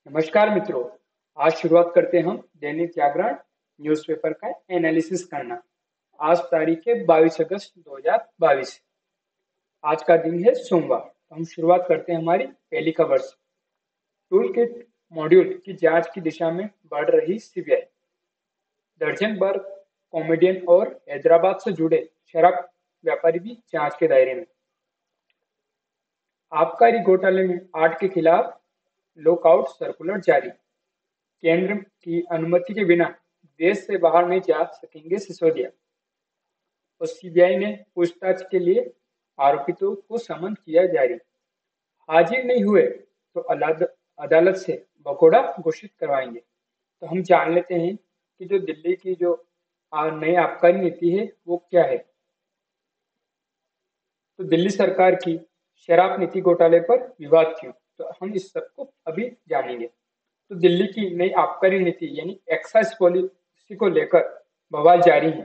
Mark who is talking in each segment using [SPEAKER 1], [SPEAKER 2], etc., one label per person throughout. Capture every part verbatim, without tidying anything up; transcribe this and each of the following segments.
[SPEAKER 1] नमस्कार मित्रों। आज शुरुआत करते हैं हम दैनिक जागरण न्यूज़पेपर का एनालिसिस करना। आज तारीख है बाईस अगस्त दो हज़ार बाईस। आज का दिन है सोमवार। तो हम शुरुआत करते हैं हमारी पहली खबर से। टूल किट मॉड्यूल की जांच की दिशा में बढ़ रही सीबीआई। दर्जन भर कॉमेडियन और हैदराबाद से जुड़े शराब व्यापारी भी जांच के दायरे में। आबकारी घोटाले में आठ के खिलाफ लॉकआउट सर्कुलर जारी। केंद्र की अनुमति के बिना देश से बाहर नहीं जा सकेंगे सिसोदिया। और सीबीआई ने पूछताछ के लिए आरोपितों को समन किया जारी। हाजिर नहीं हुए तो अदालत से भगोड़ा घोषित करवाएंगे। तो हम जान लेते हैं कि जो दिल्ली की जो नई आबकारी नीति है वो क्या है। तो दिल्ली सरकार की शराब नीति घोटाले पर विवाद क्यों, तो हम इस सबको अभी जानेंगे। तो दिल्ली की नई आबकारी नीति यानी एक्साइज पॉलिसी को लेकर बवाल जारी है।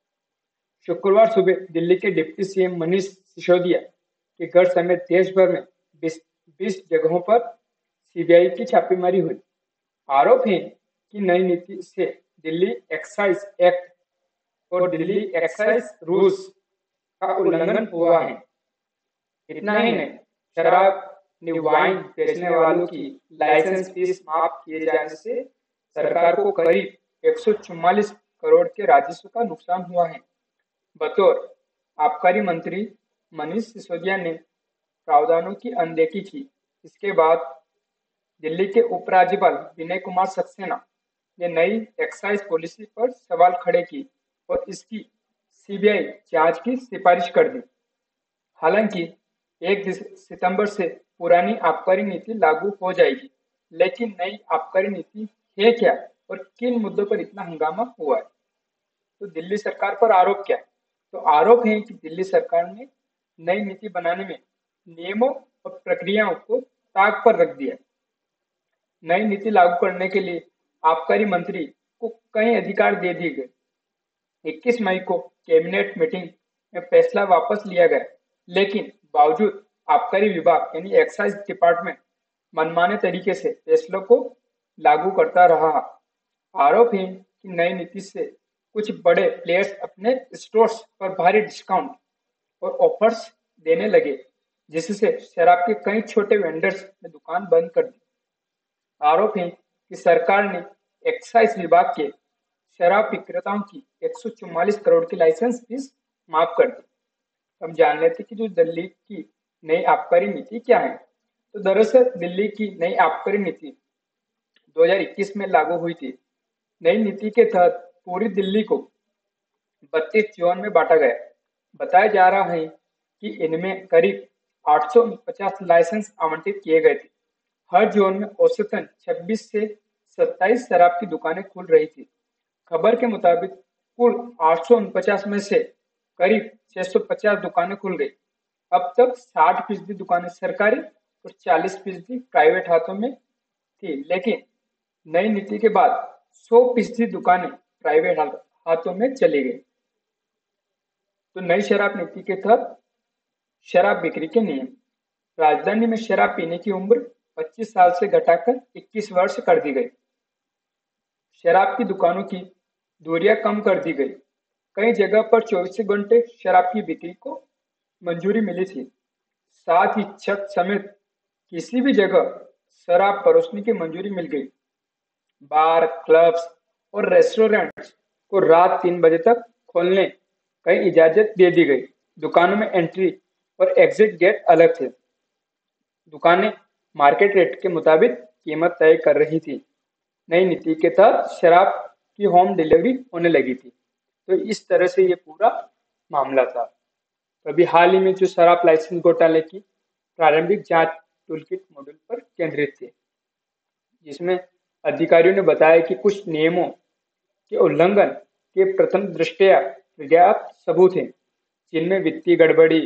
[SPEAKER 1] शुक्रवार सुबह दिल्ली के डिप्टी सीएम मनीष सिसोदिया के घर समेत देश भर में बीस जगहों पर सीबीआई की छापेमारी हुई। आरोप है कि नई नीति से दिल्ली एक्साइज एक्ट और दिल्ली एक्साइज रूल्स का उल्लंघन हुआ है। इतना ही नहीं, शराब वाइन बेचने वालों की लाइसेंस फीस माफ किए जाने से सरकार को करीब एक सौ चौवालीस करोड़ के राजस्व का नुकसान हुआ है। बतौर आबकारी मंत्री मनीष सिसोदिया ने प्रावधानों की अनदेखी की। इसके बाद दिल्ली के उपराज्यपाल विनय कुमार सक्सेना ने नई एक्साइज पॉलिसी पर सवाल खड़े किए और इसकी सीबीआई जांच की सिफारिश कर दी। हालांकि एक सितंबर से पुरानी आबकारी नीति लागू हो जाएगी, लेकिन नई आबकारी नीति है क्या और किन मुद्दों पर इतना हंगामा हुआ है। तो दिल्ली सरकार पर आरोप क्या है? तो आरोप है कि दिल्ली सरकार ने नई नीति बनाने में नियमों और प्रक्रियाओं को ताक पर रख दिया। नई नीति लागू करने के लिए आबकारी मंत्री को कई अधिकार दे दिए गए। इक्कीस मई को कैबिनेट मीटिंग में फैसला वापस लिया गया, लेकिन बावजूद आबकारी विभाग यानी एक्साइज डिपार्टमेंट मनमाने तरीके से फैसलों को लागू करता रहा। आरोप है कि नई नीति से कुछ बड़े प्लेयर्स अपने स्टोर्स पर भारी डिस्काउंट और ऑफर्स देने लगे, जिससे शराब के कई छोटे वेंडर्स ने दुकान बंद कर दी। आरोप है कि सरकार ने एक्साइज विभाग के शराब विक्रेताओं की एक सौ चौवालीस करोड़ की लाइसेंस फीस माफ कर दी। हम जान लेते कि जो दिल्ली की नई आबकारी नीति क्या है। तो दरअसल दिल्ली की नई आबकारी नीति दो हज़ार इक्कीस में लागू हुई थी। नई नीति के तहत पूरी दिल्ली को बत्तीस जोन में बांटा गया। बताया जा रहा है कि इनमें करीब आठ सौ पचास लाइसेंस आवंटित किए गए थे। हर जोन में औसतन छब्बीस से सत्ताईस शराब की दुकानें खुल रही थी। खबर के मुताबिक कुल आठ सौ उनपचास में से करीब छह सौ पचास दुकानें खुल गई। अब तक साठ फीसदी दुकानें सरकारी और चालीस फीसदी प्राइवेट हाथों में थी, लेकिन नई नीति के बाद सौ फीसदी दुकानें प्राइवेट हाथों में चली गई। तो नई शराब नीति के तहत शराब बिक्री के नियम। राजधानी में शराब पीने की उम्र पच्चीस साल से घटाकर इक्कीस वर्ष कर दी गई। शराब की दुकानों की दूरियां कम कर दी गई। कई जगह पर चौबीस घंटे शराब की बिक्री को मंजूरी मिली थी। साथ ही छत समेत किसी भी जगह शराब परोसने की मंजूरी मिल गई। बार, क्लब्स और रेस्टोरेंट्स को रात तीन बजे तक खोलने की इजाजत दे दी गई। दुकानों में एंट्री और एग्जिट गेट अलग थे। दुकानें मार्केट रेट के मुताबिक कीमत तय कर रही थी। नई नीति के तहत शराब की होम डिलीवरी होने लगी थी। तो इस तरह से ये पूरा मामला था। तो अभी हाल ही में जो शराब लाइसेंस घोटाले की प्रारंभिक जांच टूलकिट मॉड्यूल पर केंद्रित थी, जिसमें अधिकारियों ने बताया कि कुछ नियमों के उल्लंघन के प्रथम दृष्टया पर्याप्त सबूत हैं, जिनमें वित्तीय गड़बड़ी,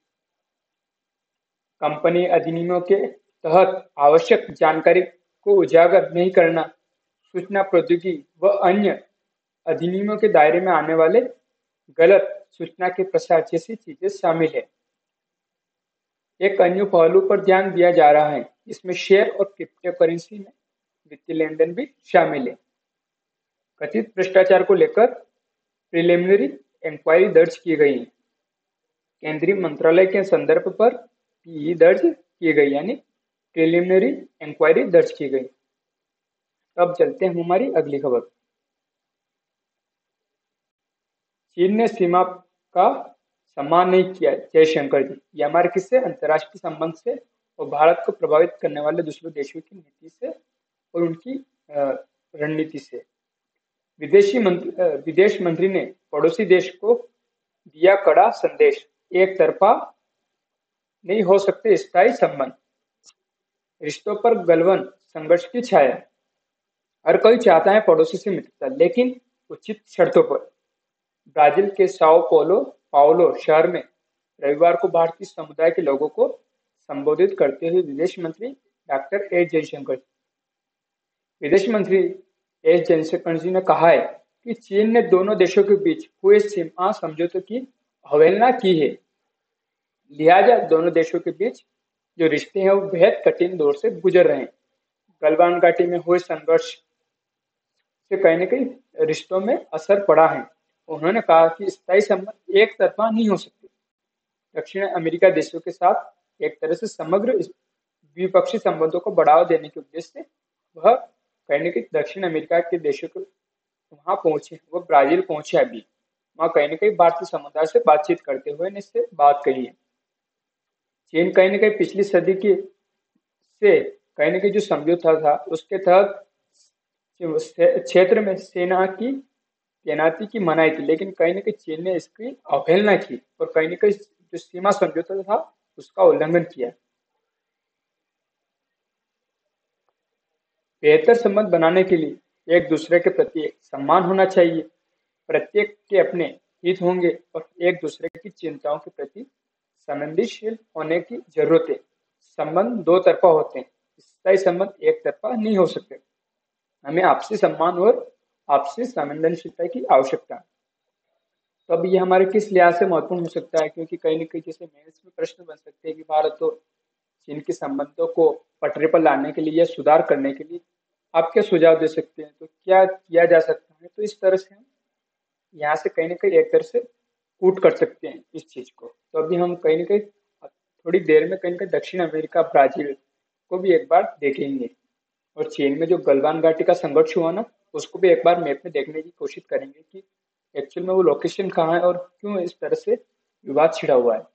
[SPEAKER 1] कंपनी अधिनियमों के तहत आवश्यक जानकारी को उजागर नहीं करना, सूचना प्रौद्योगिकी व अन्य अधिनियमों के दायरे में आने वाले गलत सूचना के प्रसार जैसी चीजें शामिल है। एक अन्य पहलू पर ध्यान दिया जा रहा है। इसमें शेयर और क्रिप्टो करेंसी में वित्तीय लेन देन भी शामिल है। कथित भ्रष्टाचार को लेकर प्रिलिमिनरी इंक्वायरी दर्ज की गई है। केंद्रीय मंत्रालय के संदर्भ पर पी दर्ज की गई, यानी प्रिलिमिनरी इंक्वायरी दर्ज की गई। अब चलते हैं हमारी अगली खबर। चीन ने सीमा का सम्मान नहीं किया, जयशंकर जी। ये हमारे किससे? अंतर्राष्ट्रीय संबंध से और भारत को प्रभावित करने वाले दूसरे देशों की नीति से और उनकी रणनीति से। विदेशी मंत्री विदेश मंत्री ने पड़ोसी देश को दिया कड़ा संदेश, एक तरफा नहीं हो सकते स्थायी संबंध। रिश्तों पर गलवान संघर्ष की छाया। हर कोई चाहता है पड़ोसी से मित्रता, लेकिन उचित शर्तों पर। ब्राजील के साओ पोलो पाओलो शहर में रविवार को भारतीय समुदाय के लोगों को संबोधित करते हुए विदेश मंत्री डॉक्टर एस जयशंकर विदेश मंत्री एस जयशंकर जी ने कहा है कि चीन ने दोनों देशों के बीच हुए सीमा समझौतों की अवहेलना की है, लिहाजा दोनों देशों के बीच जो रिश्ते हैं वो बेहद कठिन दौर से गुजर रहे हैं। गलवान घाटी में हुए संघर्ष से कहीं न कहीं रिश्तों में असर पड़ा है। उन्होंने कहा कि स्थायी संबंध एक तरफा नहीं हो सकते। दक्षिण अमेरिका देशों के साथ एक तरह से समग्र द्विपक्षीय संबंधों को बढ़ावा देने के उद्देश्य से वह कहीं न कहीं दक्षिण अमेरिका के देशों को वहां पहुंचे, वो ब्राजील पहुंचे। अभी वहां कहीं न कहीं भारतीय समुदाय से बातचीत करते हुए ने इससे बात कही है। चीन कहीं न कहीं पिछली सदी की से कहीं न कहीं जो समझौता था उसके तहत क्षेत्र में सेना की तैनाती की मनाई थी, लेकिन कहीं न कहीं चीन ने इसकी अवहेलना की और कहीं न कहीं जो सीमा समझौता था उसका उल्लंघन किया। बेहतर संबंध बनाने के लिए एक दूसरे के प्रति सम्मान होना चाहिए। प्रत्येक के अपने हित होंगे और एक दूसरे की चिंताओं के प्रति संवेदनशील होने की जरूरत है। संबंध दो तरफा होते हैं, स्थायी संबंध एक तरफा नहीं हो सकते। हमें आपसी सम्मान और आपसी संवेदनशीलता की आवश्यकता है। तो अब ये हमारे किस लिहाज से महत्वपूर्ण हो सकता है, क्योंकि कहीं न कहीं जैसे मेंस में प्रश्न बन सकते हैं कि भारत और चीन के संबंधों को पटरी पर लाने के लिए या सुधार करने के लिए आप क्या सुझाव दे सकते हैं, तो क्या किया जा सकता है। तो इस तरह से हम यहाँ से कहीं न कहीं एक तरह से कूट कर सकते हैं इस चीज को। तो अभी हम कहीं न कहीं थोड़ी देर में कहीं न कहीं दक्षिण अमेरिका ब्राजील को भी एक बार देखेंगे और चीन में जो गलवान घाटी का संघर्ष हुआ ना उसको भी एक बार मैप में देखने की कोशिश करेंगे कि एक्चुअल में वो लोकेशन कहाँ है और क्यों इस तरह से विवाद छिड़ा हुआ है।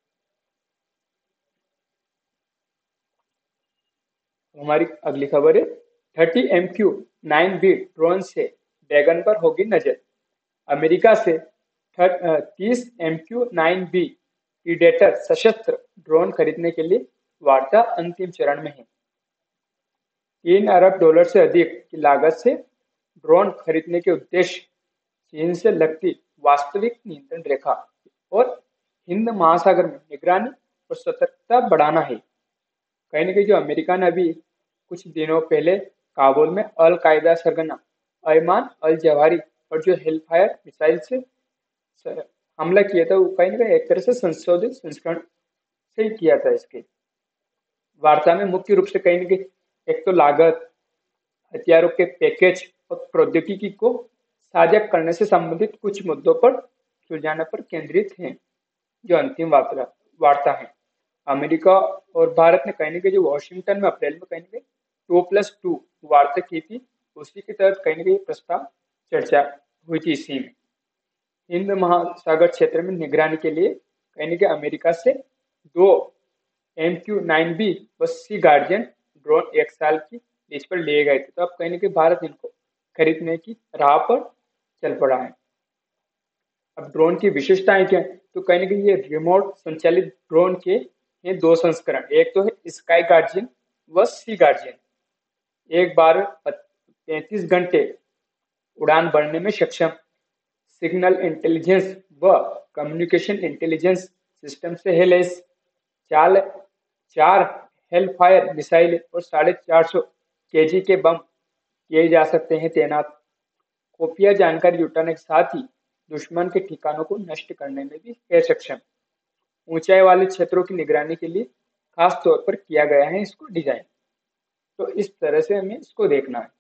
[SPEAKER 1] हमारी अगली खबर है thirty M Q nine B drone से ड्रैगन पर होगी नजर। अमेरिका से तीस M Q nine B predator सशस्त्र ड्रोन खरीदने के लिए वार्ता अंतिम चरण में है। तीन अरब डॉलर से अधिक की लागत से ड्रोन खरीदने के उद्देश्य चीन से लगती वास्तविक नियंत्रण रेखा और हिंद महासागर में निगरानी और सतर्कता बढ़ाना है। कहीं न कहीं जो अमेरिका ने अभी कुछ दिनों पहले काबुल में अल कायदा सरगना अयमान अल जवाहिरी और जो हेलफायर मिसाइल से हमला किया था, वो कहीं न कहीं एक तरह से संशोधित संस्करण से ही किया था। इसके वार्ता में मुख्य रूप से कहीं न कहीं एक तो लागत, हथियारों के पैकेज और प्रौद्योगिकी को साझा करने से संबंधित कुछ मुद्दों पर सुलझाने पर केंद्रित है जो अंतिम वार्ता वार्ता है। अमेरिका और भारत ने कहीं न कहीं जो वॉशिंगटन में अप्रैल में कहीं न कहीं टू प्लस टू वार्ता की थी, उसी के तहत कहीं न कहीं प्रस्ताव चर्चा हुई थी। इसी में हिंद महासागर क्षेत्र में निगरानी के लिए कहीं न कहीं अमेरिका से दो एम क्यू नाइन बी व सी गार्जियन ड्रोन एक साल की लीज पर लिए गए थे। तो अब कहीं न कहीं भारत इनको खरीदने की राह पर चल पड़ा है। अब ड्रोन की विशेषताएं क्या है, तो कहीं न कहीं ये रिमोट संचालित ड्रोन के ये दो संस्करण, एक तो है स्काई गार्जियन व सी गार्जियन। एक बार पैंतीस घंटे उड़ान भरने में सक्षम, सिग्नल इंटेलिजेंस व कम्युनिकेशन इंटेलिजेंस सिस्टम से है लैस, चार चार हेलफायर मिसाइल और साढ़े चार सौ केजी के बम किए जा सकते हैं तैनात। खुफिया जानकारी जुटाने के साथ ही दुश्मन के ठिकानों को नष्ट करने में भी है सक्षम। ऊंचाई वाले क्षेत्रों की निगरानी के लिए खास तौर पर किया गया है इसको डिजाइन। तो इस तरह से हमें इसको देखना है।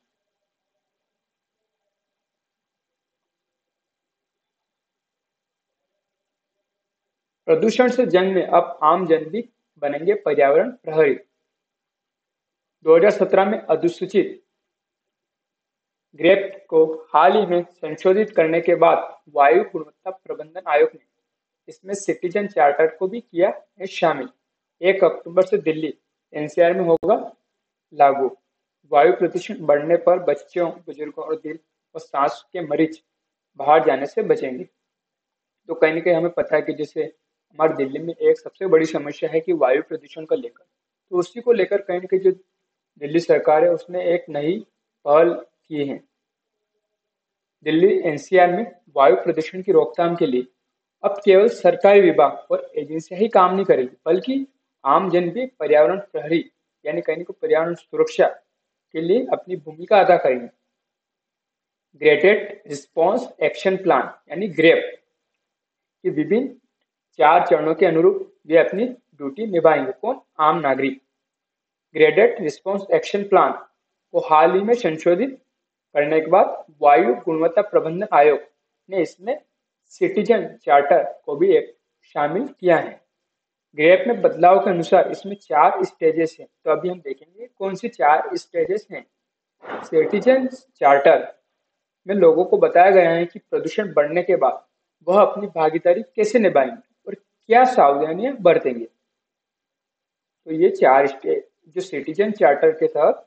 [SPEAKER 1] प्रदूषण से जंग में अब आम जन भी बनेंगे पर्यावरण प्रहरी। दो हज़ार सत्रह में अधिसूचित ग्रेप्ट को हाल ही में संशोधित करने के बाद वायु गुणवत्ता प्रबंधन आयोग ने इसमें सिटीजन चार्टर को भी किया है शामिल। एक अक्टूबर से दिल्ली एनसीआर में होगा लागू। वायु प्रदूषण बढ़ने पर बच्चों, बुजुर्गों और दिल और सांस के मरीज बाहर जाने से बचेंगे। तो कहीं ना कहीं हमें पता है कि जैसे हमारे दिल्ली में एक सबसे बड़ी समस्या है कि वायु प्रदूषण को लेकर, तो उसी को लेकर कहीं ना कहीं जो दिल्ली सरकार है उसने एक नई पहल की है। दिल्ली एनसीआर में वायु प्रदूषण की रोकथाम के लिए अब केवल सरकारी विभाग और एजेंसियां ही काम नहीं करेगी, बल्कि आम जन भी पर्यावरण प्रहरी यानी कहीं को पर्यावरण सुरक्षा के लिए अपनी भूमिका अदा करेंगे। ग्रेडेड रिस्पॉन्स एक्शन प्लान यानी ग्रेप कि विभिन्न चार चरणों के अनुरूप वे अपनी ड्यूटी निभाएंगे। कौन? आम नागरिक। ग्रेडेड रिस्पॉन्स एक्शन प्लान को हाल ही में संशोधित करने के बाद वायु गुणवत्ता प्रबंधन आयोग ने इसमें सिटीजन चार्टर को भी एक शामिल किया है। ग्रेप में बदलाव के अनुसार इसमें चार स्टेजेस हैं, तो अभी हम देखेंगे कौन सी चार स्टेजेस हैं। सिटीजन चार्टर में लोगों को बताया गया है कि प्रदूषण बढ़ने के बाद वह अपनी भागीदारी कैसे निभाएंगे और क्या सावधानियां बरतेंगे। तो ये चार स्टेज जो सिटीजन चार्टर के तहत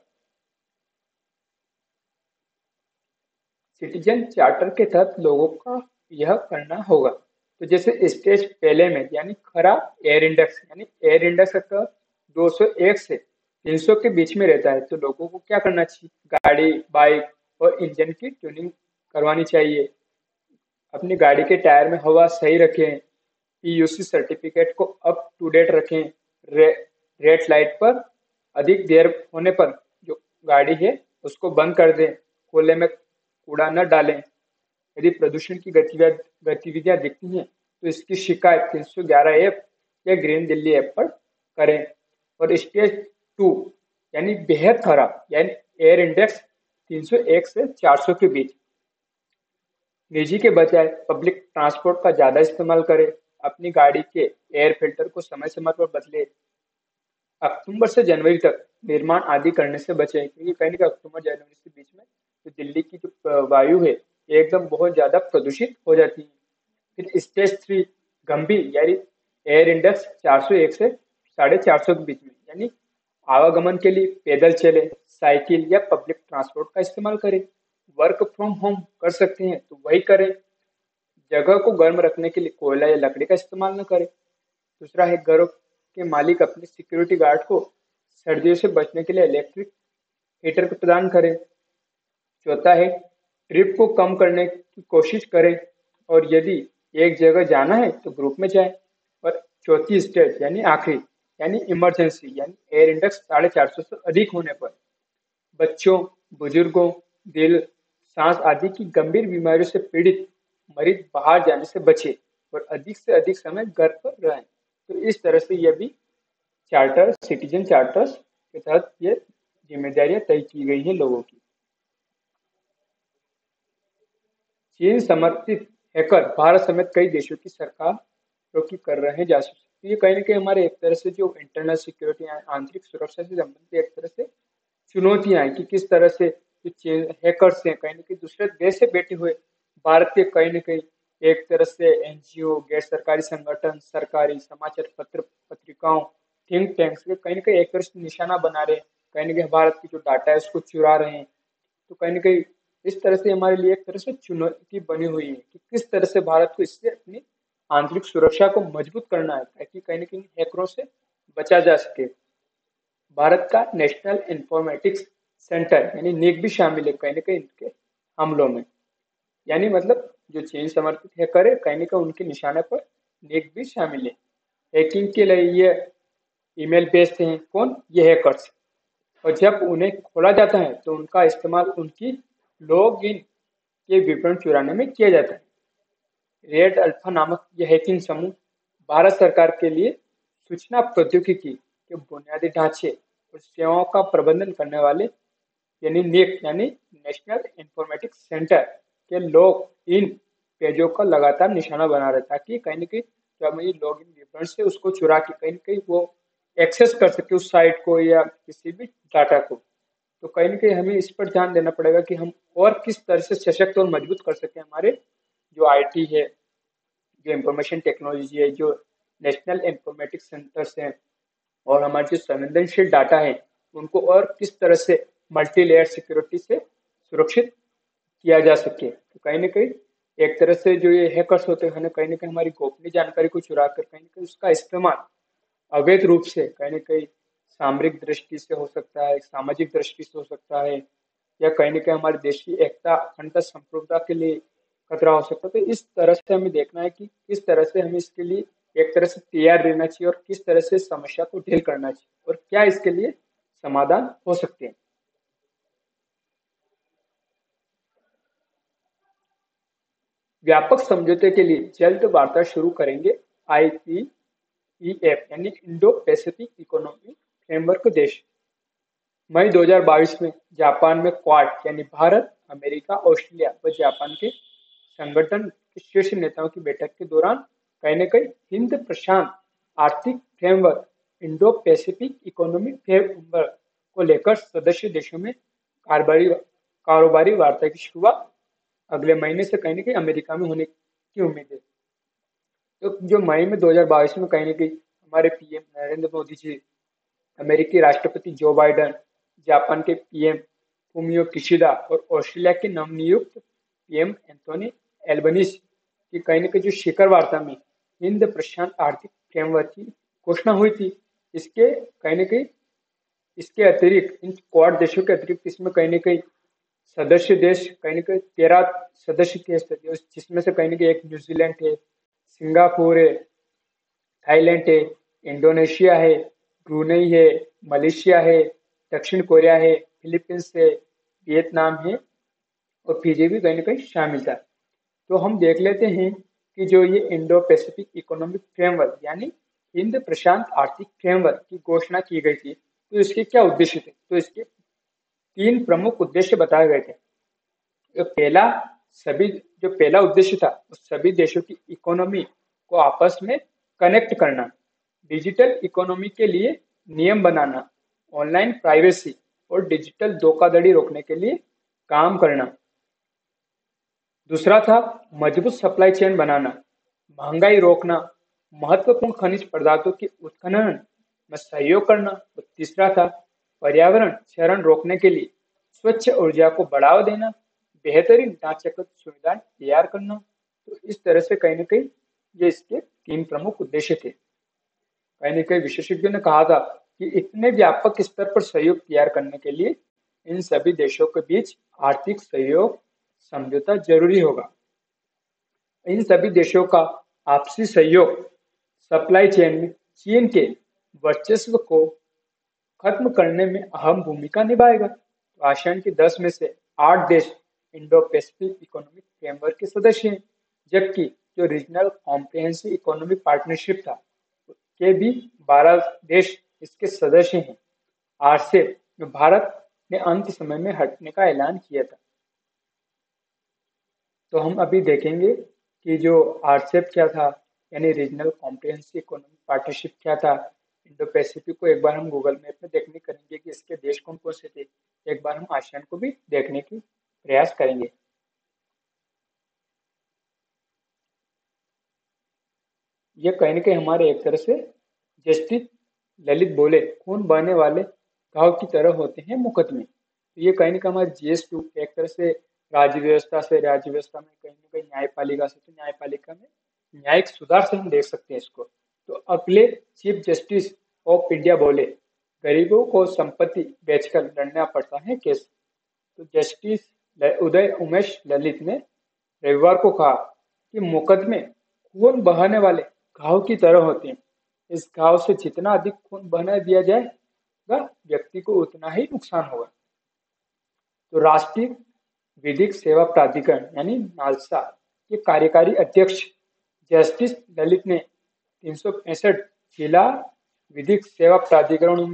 [SPEAKER 1] सिटीजन चार्टर के तहत लोगों का यह करना होगा। तो जैसे स्टेज पहले में यानी खराब एयर इंडेक्स यानी एयर इंडेक्स का दो सौ एक से तीन सौ के बीच में रहता है, तो लोगों को क्या करना चाहिए? गाड़ी, बाइक और इंजन की ट्यूनिंग करवानी चाहिए। अपनी गाड़ी के टायर में हवा सही रखें। पीयूसी सर्टिफिकेट को अप टू डेट रखें। रे, रेड लाइट पर अधिक देर होने पर जो गाड़ी है उसको बंद कर दें। खुले में कूड़ा न डालें। यदि प्रदूषण की गतिविधियां गतिविधियां दिखती हैं तो इसकी शिकायत तीन सौ ग्यारह ऐप या ग्रीन दिल्ली ऐप पर करें। और स्टेज टू यानी बेहद खराब यानी एयर इंडेक्स तीन सौ एक से चार सौ के बीच। निजी के बजाय पब्लिक ट्रांसपोर्ट का ज्यादा इस्तेमाल करें। अपनी गाड़ी के एयर फिल्टर को समय समय पर बदले। अक्टूबर से जनवरी तक निर्माण आदि करने से बचें, क्योंकि कहीं ना अक्टूबर जनवरी के बीच में तो दिल्ली की जो वायु है एकदम बहुत ज्यादा प्रदूषित हो जाती है। फिर स्टेज थ्री गंभीर यानी एयर इंडेक्स चार सौ एक से साढ़े चार सौ के बीच में, यानी आवागमन के लिए पैदल चले, साइकिल या पब्लिक ट्रांसपोर्ट का इस्तेमाल करें। वर्क फ्रॉम होम कर सकते हैं तो वही करें। जगह को गर्म रखने के लिए कोयला या लकड़ी का इस्तेमाल न करें। दूसरा है घरों के मालिक अपने सिक्योरिटी गार्ड को सर्दियों से बचने के लिए इलेक्ट्रिक हीटर प्रदान करें। चौथा है ट्रिप को कम करने की कोशिश करें और यदि एक जगह जाना है तो ग्रुप में जाएं। और चौथी स्टेज यानी आखिरी यानी इमरजेंसी यानी एयर इंडेक्स साढ़े चार सौ से अधिक होने पर बच्चों, बुजुर्गों, दिल, सांस आदि की गंभीर बीमारियों से पीड़ित मरीज बाहर जाने से बचे और अधिक से अधिक समय घर पर रहें। तो इस तरह से यह भी चार्टर सिटीजन चार्टर्स के तहत ये जिम्मेदारियां तय की गई हैं लोगों की। चीन समर्थित हैकर भारत समेत कई देशों की सरकारों की कर रहे हैं जासूसी। तो ये कहीं ना कहीं हमारे एक तरह से जो इंटरनल सिक्योरिटी आंतरिक सुरक्षा से संबंधित एक तरह से चुनौतियां हैं कि किस तरह से जो हैकर्स हैं कहीं ना कहीं दूसरे देश से बैठे हुए भारत के कहीं ना कहीं एक तरह से एनजीओ, गैर सरकारी संगठन, सरकारी समाचार पत्र पत्रिकाओं, थिंक टैंक्स के कहीं ना कहीं एक तरह से निशाना बना रहे हैं। कहीं ना कहीं भारत की जो डाटा है उसको चुरा रहे हैं। तो कहीं ना कहीं इस तरह से हमारे लिए एक तरह से चुनौती बनी हुई है कि किस तरह से भारत को इससे अपनी आंतरिक सुरक्षा को मजबूत करना है ताकि कहीं ना कहीं हैकरों से बचा जा सके। भारत का नेशनल इंफॉर्मेटिक्स सेंटर यानी नीक भी शामिल है कहीं ना कहीं इनके हमलों में। यानी मतलब जो चीन समर्थित हैकर है कहीं ना कहीं उनके निशाने पर नीक भी शामिल है। हैकिंग के लिए ये ईमेल भेजते हैं कौन? ये हैकर्स। और जब उन्हें खोला जाता है तो उनका इस्तेमाल उनकी लॉग इन के विवरण चुराने में किया जाता है। रेड अल्फा नामक यह हैकिंग समूह भारत सरकार के लिए सूचना प्रौद्योगिकी के बुनियादी ढांचे और सेवाओं का प्रबंधन करने वाले यानी नेक यानी नेशनल इंफॉर्मेटिक्स सेंटर के लोग इन पेजों का लगातार निशाना बना रहे ताकि कहीं ना कहीं जो हमारी लॉग इन विवरण से उसको चुरा के कहीं ना कहीं वो एक्सेस कर सके उस साइट को या किसी भी डाटा को। तो कहीं ना कहीं हमें इस पर ध्यान देना पड़ेगा कि हम और किस तरह से सशक्त और मजबूत कर सकें हमारे जो आईटी है, जो इंफॉर्मेशन टेक्नोलॉजी है, जो नेशनल इंफॉर्मेटिक्स सेंटर्स हैं और हमारे जो संवेदनशील डाटा है उनको और किस तरह से मल्टी लेयर सिक्योरिटी से सुरक्षित किया जा सके। तो कहीं ना कहीं एक तरह से जो ये हैकर्स होते हैं कहीं ना कहीं हमारी गोपनीय जानकारी को चुरा कर कहीं ना कहीं उसका इस्तेमाल अवैध रूप से कहीं ना कहीं सामरिक दृष्टि से हो सकता है, सामाजिक दृष्टि से हो सकता है, या कहीं ना कहीं हमारे देश की एकता अखंडता संप्रभुता के लिए खतरा हो सकता है। तो इस तरह से हमें देखना है कि किस तरह से हमें इसके लिए एक तरह से तैयार रहना चाहिए और किस तरह से समस्या को डील करना चाहिए और क्या इसके लिए समाधान हो सकते हैं। व्यापक समझौते के लिए जल्द वार्ता शुरू करेंगे आईपीईएफ यानी इंडो पैसिफिक इकोनॉमिक फ्रेमवर्क देश। मई दो हज़ार बाईस में जापान में क्वाड यानी भारत, अमेरिका, ऑस्ट्रेलिया व जापान के संगठन के शीर्ष नेताओं की बैठक के दौरान कहीं न कहीं हिंद प्रशांत आर्थिक framework Indo Pacific economic framework को लेकर सदस्य देशों में कारोबारी कारोबारी वार्ता की शुरुआत अगले महीने से कहीं न कहीं अमेरिका में होने की उम्मीद है। तो जो मई में दो हज़ार बाईस में कहीं न कहीं हमारे पीएम नरेंद्र मोदी जी, अमेरिकी राष्ट्रपति जो बाइडेन, जापान के पीएम फूमियो किशिदा और ऑस्ट्रेलिया के नवनियुक्त पीएम एंथोनी एल्बनीज की कहीं न कहीं जो शिखर वार्ता में हिंद प्रशांत आर्थिक फ्रेमवर्क की घोषणा हुई थी। इसके कहीं न कहीं इसके अतिरिक्त इन क्वाड देशों के अतिरिक्त इसमें कहीं न कहीं सदस्य देश कहीं न कहीं तेरह सदस्य देश थे, जिसमें से कहीं न कहीं एक न्यूजीलैंड है, सिंगापुर है, थाईलैंड है, इंडोनेशिया है, ब्रुनेई है, मलेशिया है, दक्षिण कोरिया है, फिलीपींस है, वियतनाम है और फिजी भी कहीं न कहीं शामिल था। तो हम देख लेते हैं कि जो ये इंडो पैसिफिक इकोनॉमिक फ्रेमवर्क यानी हिंद प्रशांत आर्थिक फ्रेमवर्क की घोषणा की गई थी, तो इसके क्या उद्देश्य थे। तो इसके तीन प्रमुख उद्देश्य बताए गए थे। जो पहला सभी जो पहला उद्देश्य था वो सभी देशों की इकोनॉमी को आपस में कनेक्ट करना, डिजिटल इकोनॉमी के लिए नियम बनाना, ऑनलाइन प्राइवेसी और डिजिटल धोखाधड़ी रोकने के लिए काम करना। दूसरा था मजबूत सप्लाई चेन बनाना, महंगाई रोकना, महत्वपूर्ण खनिज पदार्थों के उत्खनन में सहयोग करना। और तीसरा था पर्यावरण क्षरण रोकने के लिए स्वच्छ ऊर्जा को बढ़ावा देना, बेहतरीन ढांचागत सुविधाएं तैयार करना। तो इस तरह से कहीं न कहीं ये इसके तीन प्रमुख उद्देश्य थे। कहीं न कहीं विशेषज्ञों ने कहा था कि इतने व्यापक स्तर पर सहयोग तैयार करने के लिए इन सभी देशों के बीच आर्थिक सहयोग समझौता जरूरी होगा। इन सभी देशों का आपसी सहयोग सप्लाई चेन में चीन के वर्चस्व को खत्म करने में अहम भूमिका निभाएगा। तो आसियान के दस में से आठ देश इंडो पैसिफिक इकोनॉमिक फ्रेमवर्क के सदस्य हैं, जबकि जो रीजनल कॉम्प्रिहेंसिव इकोनॉमिक पार्टनरशिप था के भी बारह देश इसके सदस्य हैं। आरसेप में भारत ने अंत समय में हटने का ऐलान किया था। तो हम अभी देखेंगे कि जो आरसेप क्या था यानी रीजनल कॉम्प्रिहेंसिव इकोनॉमिक पार्टनरशिप क्या था। इंडो पैसिफिक को एक बार हम गूगल मैप में देखने करेंगे कि इसके देश कौन कौन से थे। एक बार हम आसियान को भी देखने की प्रयास करेंगे। ये कहीं न कहीं हमारे एक तरह से जस्टिस ललित बोले खून बहने वाले घाव की तरह होते हैं मुकदमे। तो ये कहीं न कहीं हमारे जीएस टू एक तरह से राज्य व्यवस्था से राज्य व्यवस्था में कहीं न कहीं न्यायपालिका से तो न्यायपालिका में न्यायिक सुधार से हम देख सकते हैं इसको। तो अगले चीफ जस्टिस ऑफ इंडिया बोले गरीबों को संपत्ति बेचकर लड़ना पड़ता है केस। तो जस्टिस उदय उमेश ललित ने रविवार को कहा कि मुकदमे खून बहाने वाले घाव की तरह होते हैं। इस घाव से जितना अधिक खून बहने दिया जाएगा व्यक्ति को उतना ही नुकसान होगा। तो राष्ट्रीय विधिक सेवा प्राधिकरण यानी नालसा के कार्यकारी अध्यक्ष जस्टिस ललित ने तीन सौ पैंसठ जिला विधिक सेवा प्राधिकरणों में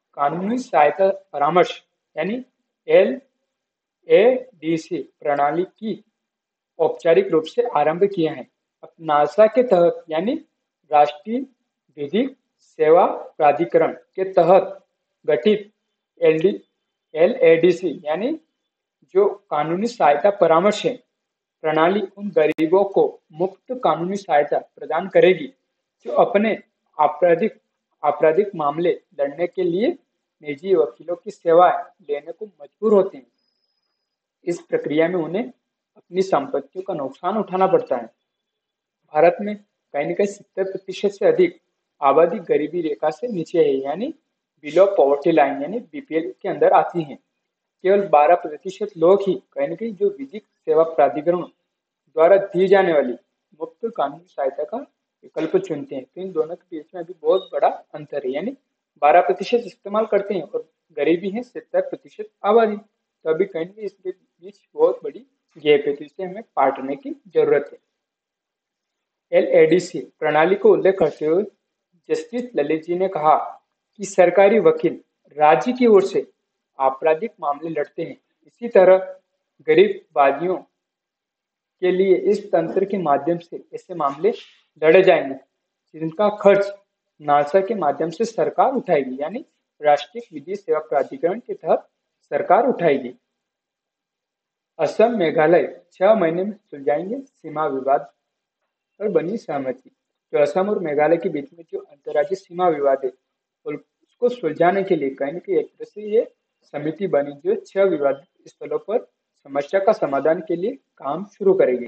[SPEAKER 1] कानूनी सहायता परामर्श यानी एल ए डी सी प्रणाली की औपचारिक रूप से आरंभ किया है। अब नासा के तहत यानी राष्ट्रीय विधिक सेवा प्राधिकरण के तहत गठित L D L A D C यानी जो कानूनी सहायता परामर्श है प्रणाली उन गरीबों को मुफ्त कानूनी सहायता प्रदान करेगी जो अपने आपराधिक आपराधिक मामले लड़ने के लिए निजी वकीलों की सेवाएं लेने को मजबूर होते हैं। इस प्रक्रिया में उन्हें अपनी संपत्तियों का नुकसान उठाना पड़ता है। भारत में कहीं न कहीं सत्तर प्रतिशत से अधिक आबादी गरीबी रेखा से नीचे है यानी बिलो पॉवर्टी लाइन यानी बी पी एल के अंदर आती हैं। केवल बारह प्रतिशत लोग ही कहीं न कहीं जो विधिक सेवा प्राधिकरण द्वारा दी जाने वाली मुफ्त कानूनी सहायता का विकल्प चुनते हैं। तो इन दोनों के बीच में अभी बहुत बड़ा अंतर है यानी बारह प्रतिशत इस्तेमाल करते हैं और गरीबी है सत्तर प्रतिशत आबादी। तो अभी कहीं न कहीं इसके बीच बहुत बड़ी गैप है, तो इसे हमें पाटने की जरूरत है। एल ए डी सी प्रणाली को उल्लेख करते हुए जस्टिस ललित जी ने कहा कि सरकारी वकील राज्य की ओर से आपराधिक मामले लड़ते हैं। इसी तरह गरीब वादियों के लिए इस तंत्र के माध्यम से ऐसे मामले लड़े जाएंगे जिनका खर्च नासा के माध्यम से सरकार उठाएगी यानी राष्ट्रीय विधि सेवा प्राधिकरण के तहत सरकार उठाएगी। असम मेघालय छह महीने में सुलझाएंगे सीमा विवाद पर बनी सहमति। तो असम और मेघालय के बीच में जो अंतर्राज्यीय सीमा विवाद है उसको सुलझाने के लिए कहीं न कहीं एक तरह से ये समिति बनी जो छह विवादित स्थलों पर समस्या का समाधान के लिए काम शुरू करेगी।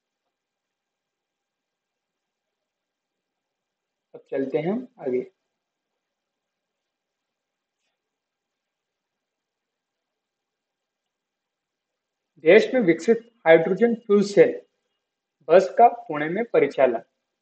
[SPEAKER 1] अब चलते हैं हम आगे। देश में विकसित हाइड्रोजन फ्यूल सेल बस का पुणे में परिचालन।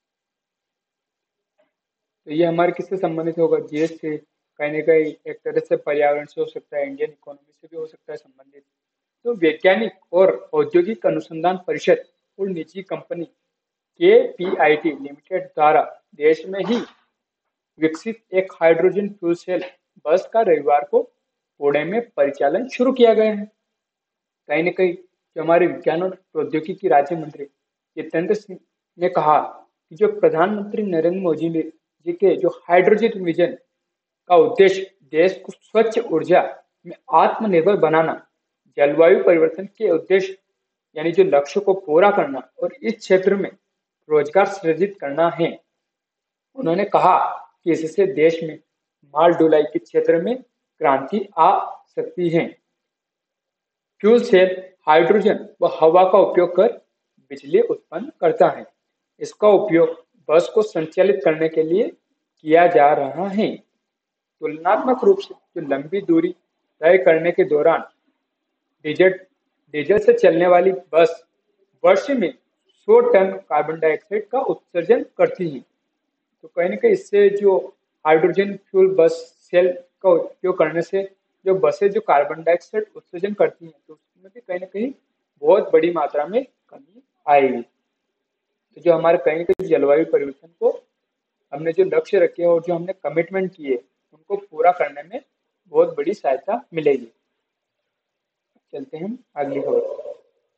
[SPEAKER 1] तो ये हमारे किससे संबंधित होगा? जी एस से, कहीं ना कहीं एक तरह से पर्यावरण से हो सकता है, इंडियन इकोनॉमी से भी हो सकता है संबंधित। तो वैज्ञानिक और औद्योगिक अनुसंधान परिषद और निजी कंपनी के पी आई टी लिमिटेड द्वारा देश में ही विकसित एक हाइड्रोजन फ्यूल सेल बस का रविवार को पुणे में परिचालन शुरू किया गया है। कहीं न कहीं जो हमारे विज्ञान और प्रौद्योगिकी राज्य मंत्री जितेंद्र सिंह ने कहा कि जो प्रधानमंत्री नरेंद्र मोदी जी के जो हाइड्रोजन विजन का उद्देश्य देश को स्वच्छ ऊर्जा में आत्मनिर्भर बनाना, जलवायु परिवर्तन के उद्देश्य यानी जो लक्ष्य को पूरा करना और इस क्षेत्र में रोजगार सृजित करना है। उन्होंने कहा कि इससे देश में माल ढुलाई के क्षेत्र में क्रांति आ सकती है। फ्यूल सेल हाइड्रोजन व हवा का उपयोग कर बिजली उत्पन्न करता है। इसका उपयोग बस को संचालित करने के लिए किया जा रहा है। तुलनात्मक रूप से जो लंबी दूरी तय करने के दौरान डीजल डीजल से चलने वाली बस वर्ष में सौ टन कार्बन डाइऑक्साइड का उत्सर्जन करती है। तो कहीं ना कहीं इससे जो हाइड्रोजन फ्यूल बस सेल का उपयोग करने से जो बसें जो कार्बन डाइऑक्साइड उत्सर्जन करती हैं तो उसमें भी कहीं ना कहीं बहुत बड़ी मात्रा में कमी आएगी। तो जो हमारे कहीं ना कहीं जलवायु परिवर्तन को हमने जो लक्ष्य रखे और जो हमने कमिटमेंट किए उनको पूरा करने में बहुत बड़ी सहायता मिलेगी। चलते हैं अगली खबर।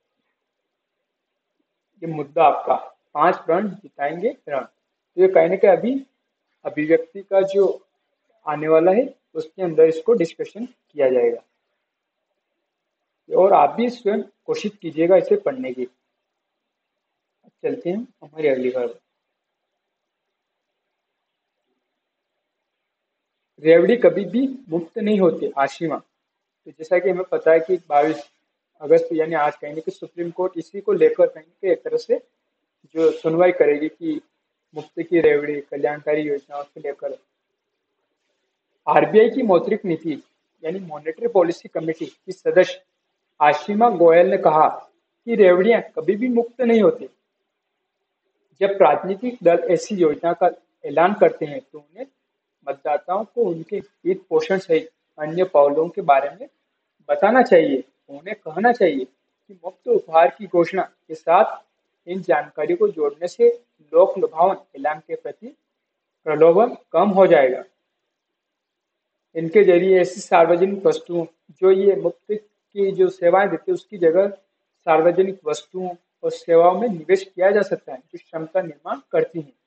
[SPEAKER 1] ये मुद्दा आपका पांच प्रण जिताएंगे रण। तो ये कहीं ना कहीं अभी अभिव्यक्ति का जो आने वाला है उसके अंदर इसको डिस्कशन किया जाएगा और आप भी स्वयं कोशिश कीजिएगा इसे पढ़ने की। चलते हैं हमारी अगली खबर। रेवड़ी कभी भी मुफ्त नहीं होती, आशिमा। तो जैसा कि हमें पता है कि बाईस अगस्त यानी आज कहीं ना कहीं सुप्रीम कोर्ट इसी को लेकर कहीं ना एक तरह से जो सुनवाई करेगी कि मुफ्त की रेवड़ी कल्याणकारी योजनाओं को लेकर। आर बी आई की मौद्रिक नीति यानी मॉनेटरी पॉलिसी कमेटी की सदस्य आशिमा गोयल ने कहा कि रेवड़ियां कभी भी मुफ्त नहीं होती। जब राजनीतिक दल ऐसी योजना का ऐलान करते हैं तो उन्हें मतदाताओं को उनके हित पोषण सहित अन्य पहलुओं के बारे में बताना चाहिए। उन्हें कहना चाहिए कि मुफ्त उपहार की घोषणा के साथ इन जानकारी को जोड़ने से लोक लुभावन ऐलान के प्रति प्रलोभन कम हो जाएगा। इनके जरिए ऐसी सार्वजनिक वस्तुओं, जो ये मुफ्त की जो सेवाएं देती है उसकी जगह सार्वजनिक वस्तुओं और सेवाओं में निवेश किया जा सकता है जो श्रम का निर्माण करती हैं।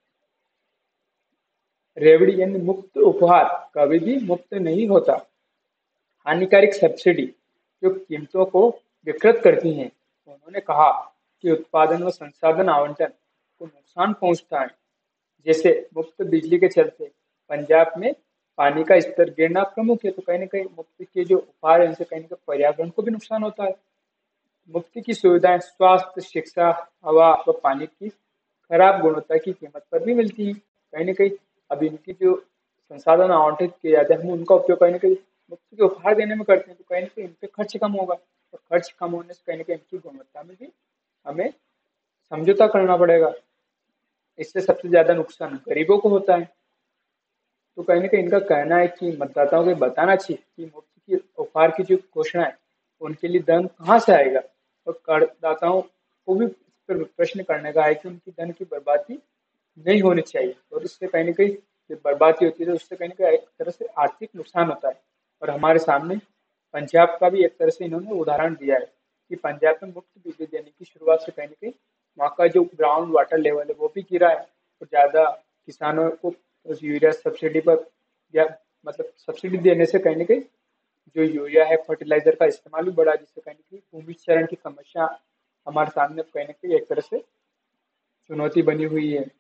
[SPEAKER 1] रेवड़ी यानी मुफ्त उपहार कभी भी मुफ्त नहीं होता। हानिकारक सब्सिडी जो कीमतों को विकृत करती हैं। उन्होंने कहा कि उत्पादन व संसाधन आवंटन को नुकसान पहुंचता है। जैसे मुफ्त बिजली के चलते पंजाब में पानी का स्तर गिरना प्रमुख है, तो कहीं न कहीं मुफ्त के जो उपहार हैं इनसे कहीं न कहीं पर्यावरण को भी नुकसान होता है। मुफ्त की सुविधाएं स्वास्थ्य, शिक्षा, हवा व पानी की खराब गुणवत्ता की कीमत पर भी मिलती हैं। कहीं न कहीं अब इनकी जो संसाधन आवंटित किए जाते हैं हम उनका उपयोग कहीं न कहीं मुफ्त के उपहार देने में करते हैं, तो कहीं न कहीं इन पे खर्च कम होगा और खर्च कम होने से कहीं न कहीं इनकी गुणवत्ता में भी हमें समझौता करना पड़ेगा। इससे सबसे ज्यादा नुकसान गरीबों को होता है। तो कहीं न कहीं इनका कहना है कि मतदाताओं को बताना चाहिए कि मुफ्त की उपहार की जो घोषणा है उनके लिए धन कहाँ से आएगा, और करदाताओं को भी इस पर प्रश्न करने का है कि उनकी धन की बर्बादी नहीं होनी चाहिए, और इससे कहीं न कहीं जब बर्बादी होती है तो उससे कहीं न कहीं एक तरह से आर्थिक नुकसान होता है। और हमारे सामने पंजाब का भी एक तरह से इन्होंने उदाहरण दिया है कि पंजाब में मुफ्त बिजली देने की शुरुआत से कहीं न कहीं वहाँ का जो ग्राउंड वाटर लेवल है वो भी गिरा है, और ज़्यादा किसानों को उस यूरिया सब्सिडी पर या मतलब सब्सिडी देने से कहीं न कहीं जो यूरिया है फर्टिलाइजर का इस्तेमाल भी बढ़ा, जिससे कहीं न कहीं भूमि क्षरण की समस्या हमारे सामने कहीं न कहीं एक तरह से चुनौती बनी हुई है।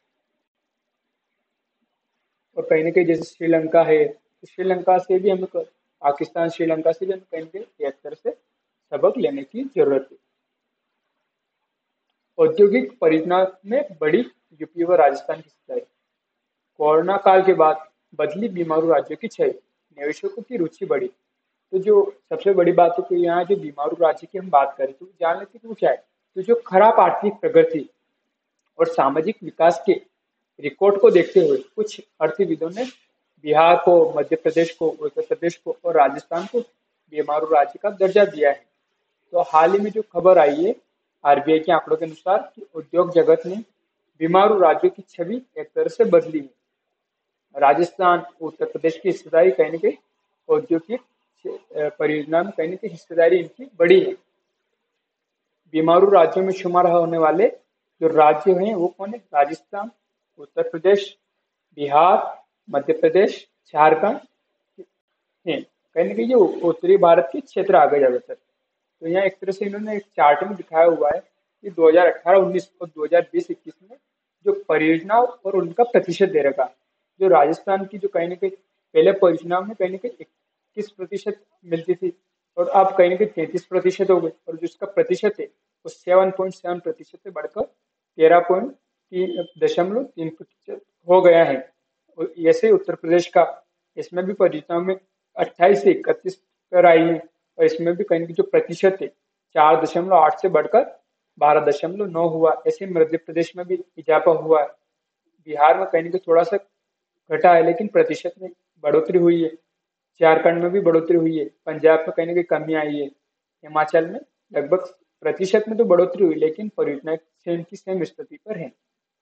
[SPEAKER 1] और कहीं न कहीं जैसे श्रीलंका है, तो श्रीलंका से भी हमें क पाकिस्तान, श्रीलंका से भी हमें कहीं न कहीं एक तरह से सबक लेने की ज़रूरत है। औद्योगिक परियोजना में बड़ी यूपी व राजस्थान की हिस्सेदारी। कोरोना काल के बाद बदली बीमारू राज्यों की छवि, निवेशकों की रुचि बढ़ी। तो जो सबसे बड़ी बात है कि यहाँ जो बीमारू राज्य की हम बात करें तो जान लेते हैं कि वो क्या है। तो जो खराब आर्थिक प्रगति और सामाजिक विकास के रिकॉर्ड को देखते हुए कुछ अर्थविदों ने बिहार को, मध्य प्रदेश को, उत्तर प्रदेश को और राजस्थान को बीमारू राज्य का दर्जा दिया है। तो हाल ही में जो खबर आई है आरबीआई के आंकड़ों के अनुसार कि उद्योग जगत ने बीमारू राज्यों की छवि एक तरह से बदली है। राजस्थान, उत्तर प्रदेश की हिस्सेदारी कहीं न कहीं औद्योगिक अ, परियोजना में कहीं न कहीं हिस्सेदारी इनकी बड़ी है। बीमारू राज्यों में शुमार होने वाले जो राज्य हैं वो कौन है? राजस्थान, उत्तर प्रदेश, बिहार, मध्य प्रदेश, झारखंड हैं। कहीं न कहीं ये उत्तरी भारत के क्षेत्र आ गए ज्यादातर। तो यहाँ एक तरह से इन्होंने एक चार्ट में दिखाया हुआ है कि दो हज़ार अठारह उन्नीस और दो हज़ार बीस इक्कीस में जो परियोजनाओं और उनका प्रतिशत दे रखा। जो राजस्थान की जो कहीं न कहीं पहले परियोजनाओं में कहीं न कहीं इक्कीस प्रतिशत मिलती थी और अब कहीं न कहीं तैंतीस प्रतिशत हो गई, और जो इसका प्रतिशत है वो सात पॉइंट सात प्रतिशत से बढ़कर तेरह पॉइंट तीन दशमलव तीन प्रतिशत हो गया है। और ऐसे उत्तर प्रदेश का इसमें भी परियोजनाओं में अट्ठाईस से इकतीस पर आई है, और इसमें भी कहीं न कहीं जो प्रतिशत है चार दशमलव आठ से बढ़कर बारह दशमलव नौ हुआ। ऐसे मध्य प्रदेश में भी इजाफा हुआ है। बिहार में कहीं न कहीं थोड़ा सा घटा है लेकिन प्रतिशत में बढ़ोतरी हुई है। झारखंड में भी बढ़ोतरी हुई है। पंजाब में कहीं न कहीं कमी आई है। हिमाचल में लगभग प्रतिशत में तो बढ़ोतरी हुई लेकिन परियोजना सेम की सेम स्थिति पर है।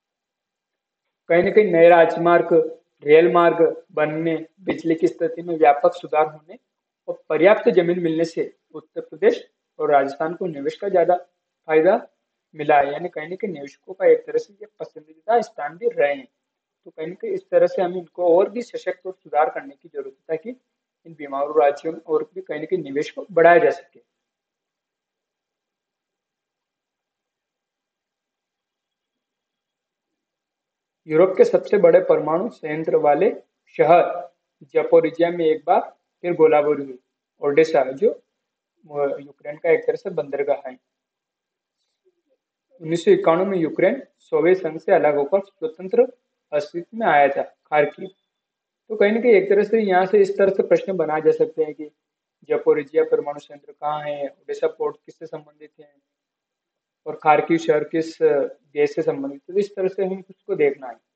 [SPEAKER 1] कहीं न कहीं नए राजमार्ग, रेल मार्ग बनने, बिजली की स्थिति में व्यापक सुधार होने और पर्याप्त जमीन मिलने से उत्तर प्रदेश और राजस्थान को निवेश का ज्यादा फायदा मिला है। यानी कहीं न कहीं निवेशकों का एक तरह से ये पसंदीदा स्थान भी रहे हैं। तो कहीं न कहीं इस तरह से हमें इनको और भी सशक्त और सुधार करने की जरूरत है ताकि इन बीमारू राज्यों में और भी कहीं न कहीं निवेश को बढ़ाया जा सके। यूरोप के सबसे बड़े परमाणु संयंत्र वाले शहर ज़पोरिज़िया में एक बार फिर गोलाबारी हुई। ओडेसा जो अ, यूक्रेन का एक तरह से बंदरगाह है। उन्नीस सौ इक्यानवे में यूक्रेन सोवियत संघ से अलग होकर स्वतंत्र अस्तित्व में आया था। खार्किव, तो कहीं न कहीं एक तरह से यहाँ से इस तरह से प्रश्न बनाए जा सकते हैं कि ज़पोरिज़िया परमाणु संयंत्र कहाँ है, ओडेसा पोर्ट किससे संबंधित है और खार्किव शहर किस अ, देश से संबंधित है। तो इस तरह से हमें उसको देखना है।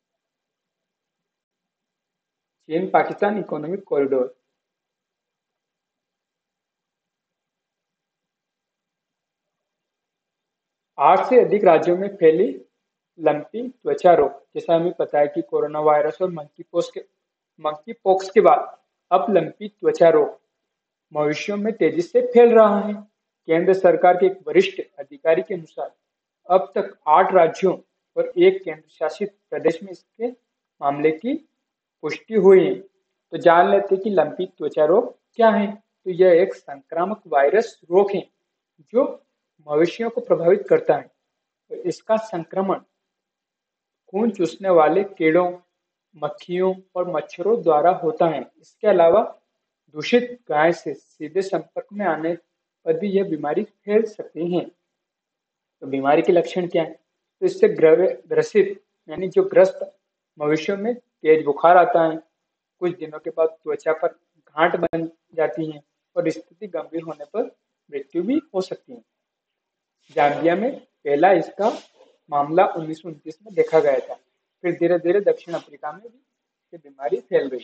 [SPEAKER 1] चीन पाकिस्तान इकोनॉमिक कॉरिडोर। आठ से अधिक राज्यों में फैली लंपी त्वचा रोग। जैसा हमें पता है कि कोरोना वायरस और मंकी पोक्स के मंकी पॉक्स के बाद अब लंपी त्वचा रोग मवेशियों में तेजी से फैल रहा है। केंद्र सरकार के एक वरिष्ठ अधिकारी के अनुसार अब तक आठ राज्यों और एक केंद्र शासित प्रदेश में इसके मामले की पुष्टि हुई है। तो जान लेते हैं कि लंपी त्वचा रोग क्या है। तो यह एक संक्रामक वायरस रोग है जो मवेशियों को प्रभावित करता है। तो इसका संक्रमण खून चूसने वाले कीड़ों, मक्खियों और मच्छरों द्वारा होता है। इसके अलावा दूषित गाय से सीधे संपर्क में आने पर भी यह बीमारी फैल सकती है। तो बीमारी के लक्षण क्या है? तो इससे ग्रसित यानी जो ग्रस्त मवेशियों में तेज बुखार आता है, कुछ दिनों के बाद त्वचा पर गांठ बन जाती है और स्थिति गंभीर होने पर मृत्यु भी हो सकती है। जाम्बिया में पहला इसका मामला उन्नीस सौ उनतीस में देखा गया था। फिर धीरे धीरे दक्षिण अफ्रीका में भी ये बीमारी फैल गई।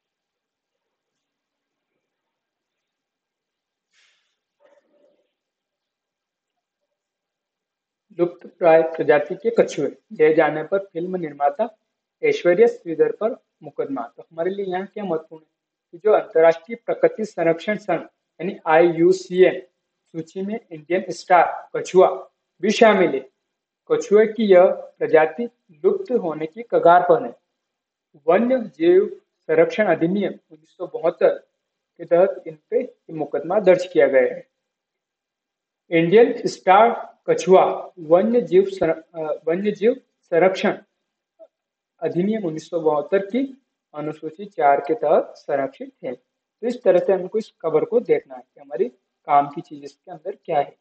[SPEAKER 1] लुप्त प्राय प्रजाति के कछुए ले जाने पर फिल्म निर्माता ऐश्वर्या श्रीधर पर मुकदमा। तो हमारे लिए यहाँ क्या महत्वपूर्ण है कि जो अंतर्राष्ट्रीय प्रकृति संरक्षण संघ यानी आई यू सी एन सूची में इंडियन स्टार कछुआ भी शामिल है। कछुए की यह प्रजाति लुप्त होने की कगार पर है। वन्य जीव संरक्षण अधिनियम उन्नीस सौ बहत्तर के तहत इन पे मुकदमा दर्ज किया गया है। इंडियन स्टार कछुआ वन्य जीव सर, वन्य जीव संरक्षण अधिनियम उन्नीस सौ बहत्तर की अनुसूची चार के तहत संरक्षित है। तो इस तरह से हमको इस खबर को देखना है कि हमारी काम की चीज इसके अंदर क्या है।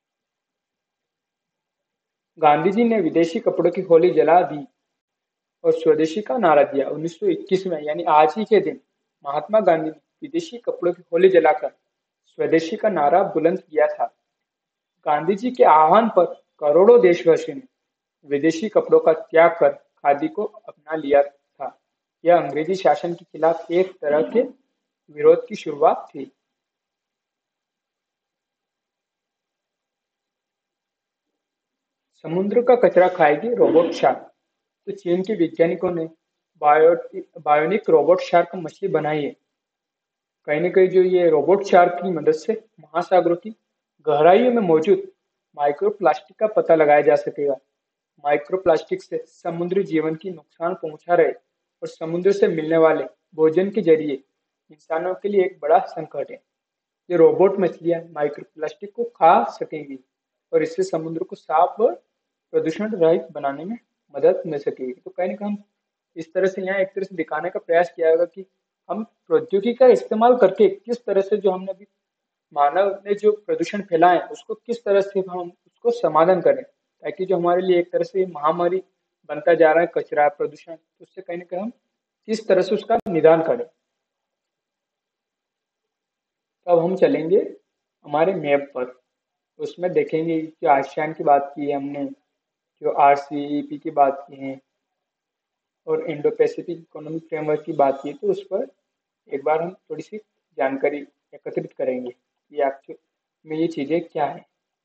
[SPEAKER 1] गांधी जी ने विदेशी कपड़ों की होली जला दी और स्वदेशी का नारा दिया। उन्नीस सौ इक्कीस में यानी आज ही के दिन महात्मा गांधी ने विदेशी कपड़ों की होली जलाकर स्वदेशी का नारा बुलंद किया था। गांधी जी के आह्वान पर करोड़ों देशवासियों ने विदेशी कपड़ों का त्याग कर खादी को अपना लिया था। यह अंग्रेजी शासन के खिलाफ एक तरह के विरोध की शुरुआत थी। समुद्र का कचरा खाएगी रोबोट शार्क। तो चीन के वैज्ञानिकों ने बायो बायोनिक रोबोट शार्क मछली बनाई है। कहीं न कहीं जो ये रोबोट शार्क की मदद से महासागरों की गहराइयों में मौजूद माइक्रोप्लास्टिक का पता लगाया जा सकेगा। माइक्रोप्लास्टिक से समुद्री जीवन की नुकसान पहुंचा रहे और समुद्र से मिलने वाले भोजन के जरिए इंसानों के लिए एक बड़ा संकट है। ये रोबोट मछलियां माइक्रोप्लास्टिक को खा सकेंगी और इससे समुद्र को साफ और प्रदूषण रहित बनाने में मदद मिल सकेगी। तो कहीं ना कहीं हम इस तरह से यहाँ एक तरह से दिखाने का प्रयास किया होगा कि हम प्रौद्योगिकी का इस्तेमाल करके किस तरह से जो हमने अभी मानव ने जो प्रदूषण फैलाए उसको किस तरह से हम उसको समाधान करें, ताकि जो हमारे लिए एक तरह से महामारी बनता जा रहा है कचरा प्रदूषण, उससे कहीं ना कहीं हम किस तरह से उसका निदान करें। तो अब हम चलेंगे हमारे मैप पर, उसमें देखेंगे कि आसियान की बात की है हमने, जो आर सी ई पी की बात की है और इंडो पैसिफिक इकोनॉमिक फ्रेमवर्क की बात की, तो उस पर एक बार हम थोड़ी सी जानकारी एकत्रित करेंगे कि एक्चुअल में ये चीज़ें क्या है।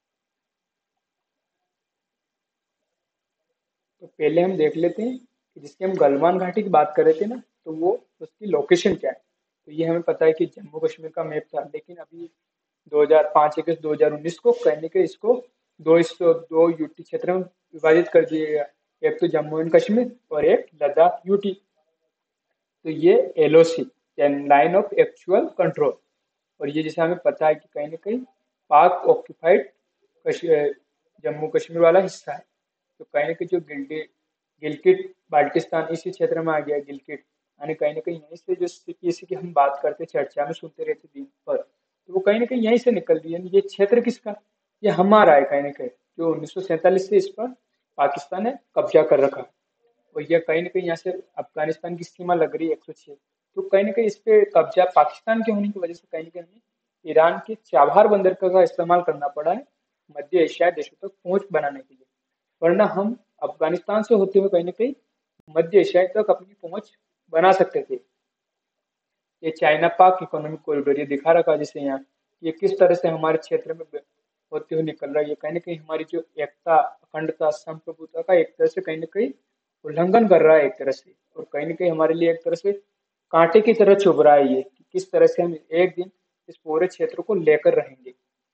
[SPEAKER 1] तो पहले हम देख लेते हैं कि जिसकी हम गलवान घाटी की बात कर रहे थे ना, तो वो उसकी लोकेशन क्या है। तो ये हमें पता है कि जम्मू कश्मीर का मैप था, लेकिन अभी दो हज़ार पाँच इक्कीस दो हज़ार उन्नीस को कहने के इसको दो हिस्सों दो यूटी क्षेत्र में विभाजित कर दिया गया, एक तो जम्मू एंड कश्मीर और एक लद्दाख यूटी। तो ये L O C line of actual control, और ये जैसे हमें पता है कि कहीं ना कहीं पाक ऑक्यूपाइड जम्मू कश्मीर वाला हिस्सा है। तो कहीं ना कहीं जो गिल्डिट गिलगिट बाल्टिस्तान इसी क्षेत्र में आ गया गिलगिट, यानी कहीं ना कहीं यहीं से जो सीपीएसी की हम बात करते चर्चा में सुनते रहते दिन पर, तो वो कहीं ना कहीं यहीं से निकल रही है। ये क्षेत्र किसका, ये हमारा है कहीं ना कहीं, जो उन्नीस सौ सैंतालीस से इस पर पाकिस्तान ने कब्जा कर रखा। और यह कहीं ना कहीं यहाँ से अफगानिस्तान की सीमा लग रही है एक सौ छह, तो कहीं ना कहीं इस पे कब्जा पाकिस्तान के होने की वजह से कहीं ना कहीं हमें ईरान के चाबहार बंदरगाह का इस्तेमाल करना पड़ा है मध्य एशियाई देशों तक पहुंच बनाने के लिए, वरना हम अफगानिस्तान से होते हुए कहीं ना कहीं मध्य एशिया तक अपनी पहुंच बना सकते थे। ये चाइना पाक इकोनॉमिक कॉरिडोर ये दिखा रखा जिसे यहाँ, ये किस तरह से हमारे क्षेत्र में होते हुए निकल रहा है। ये कहीं ना कहीं हमारी जो एकता, अखंडता, संप्रभुता का एक तरह से कहीं ना कहीं उल्लंघन कर रहा है एक तरह से, और कहीं ना कहीं हमारे लिए एक तरह से कांटे की तरह चुभ रहा है ये, कि किस तरह से हम एक दिन इस पूरे क्षेत्र को लेकर रहेंगे।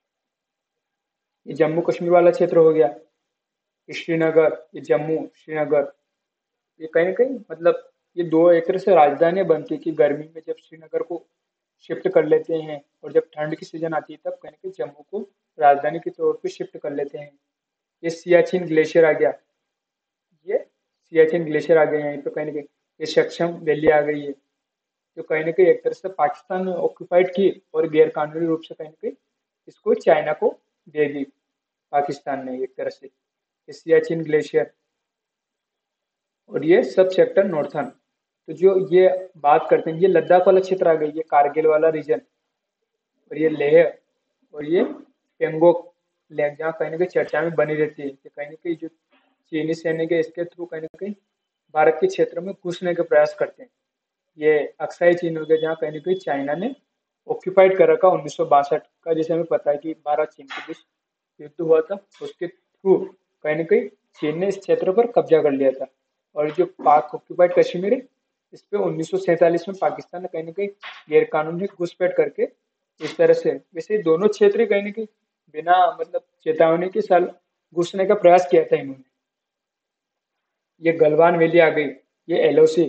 [SPEAKER 1] ये जम्मू कश्मीर वाला क्षेत्र हो गया, ये श्रीनगर, ये जम्मू श्रीनगर, ये कहीं ना कहीं मतलब ये दो एक तरह से राजधानियां बनती कि गर्मी में जब श्रीनगर को शिफ्ट कर लेते हैं और जब ठंड की सीजन आती है तब कहीं ना कहीं जम्मू को राजधानी के तौर पे शिफ्ट कर लेते हैं। ये सियाचिन ग्लेशियर आ गया, ये सियाचिन ग्लेशियर आ गया यहीं पे कहीं ना कहीं। ये सक्षम वैली आ गई है जो कहीं ना कहीं एक तरह से पाकिस्तान ने ऑक्यूपाइड की और गैर कानूनी रूप से कहीं ना कहीं इसको चाइना को दे दी पाकिस्तान ने एक तरह से। ये सियाचिन ग्लेशियर और ये सब सेक्टर नॉर्थन। तो जो ये बात करते हैं, ये लद्दाख वाला क्षेत्र आ गया, ये कारगिल वाला रीजन, और ये लेह और ये पेंगोंग लेक जहाँ कहीं ना कहीं चर्चा में बनी रहती है कि कहीं ना कहीं जो चीनी सैनिक है इसके थ्रू कहीं ना कहीं भारत के क्षेत्र में घुसने का प्रयास करते हैं। ये अक्साई चीन हो गया जहाँ कहीं ना कहीं चाइना ने ऑक्यूपाइड कर रखा उन्नीस सौ बासठ का, जैसे हमें पता है कि भारत चीन के बीच युद्ध हुआ था, उसके थ्रू कहीं ना कहीं चीन ने इस क्षेत्र पर कब्जा कर लिया था। और जो पाक ऑक्यूपाइड कश्मीर है इस पे उन्नीस सौ सैंतालीस में पाकिस्तान ने कहीं ना कहीं गैर कानूनी घुसपैठ करके इस तरह से, वैसे दोनों क्षेत्र कहीं ना कहीं बिना मतलब चेतावनी के साल घुसने का प्रयास किया था इन्होंने। ये गलवान वैली आ गई, ये एलओसी,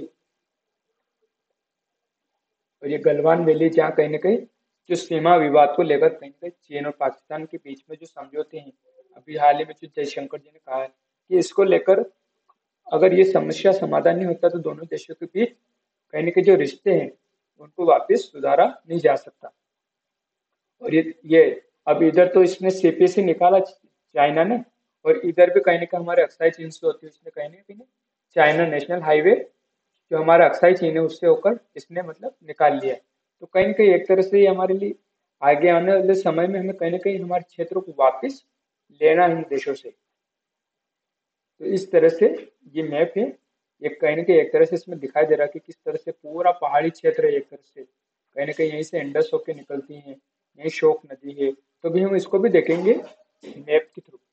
[SPEAKER 1] और ये गलवान वैली जहाँ कहीं ना कहीं जो सीमा विवाद को लेकर कहीं ना कहीं चीन और पाकिस्तान के बीच में जो समझौते हैं, अभी हाल ही में जो जयशंकर जी ने कहा है कि इसको लेकर अगर ये समस्या समाधान नहीं होता तो दोनों देशों के बीच कहीं ना कहीं जो रिश्ते हैं उनको वापस सुधारा नहीं जा सकता। और ये ये अब इधर तो इसने सीपीएससी निकाला चाइना ने, और इधर भी कहीं ना कहीं हमारे अक्साई चीन से होती है, इसने कहीं ना कहीं चाइना नेशनल हाईवे जो हमारा अक्साई चीन है उससे होकर इसने मतलब निकाल लिया। तो कहीं ना कहीं एक तरह से ये हमारे लिए आगे आने वाले समय में हमें कहीं ना कहीं हमारे क्षेत्रों को वापस लेना है इन देशों से। तो इस तरह से ये मैप है, ये कहीं ना कहीं एक तरह से इसमें दिखाई दे रहा है कि किस तरह से पूरा पहाड़ी क्षेत्र है, एक तरह से कहीं ना कहीं यहीं से इंडस होकर निकलती है, यही शोक नदी है। तो भी हम इसको भी देखेंगे मैप के थ्रू।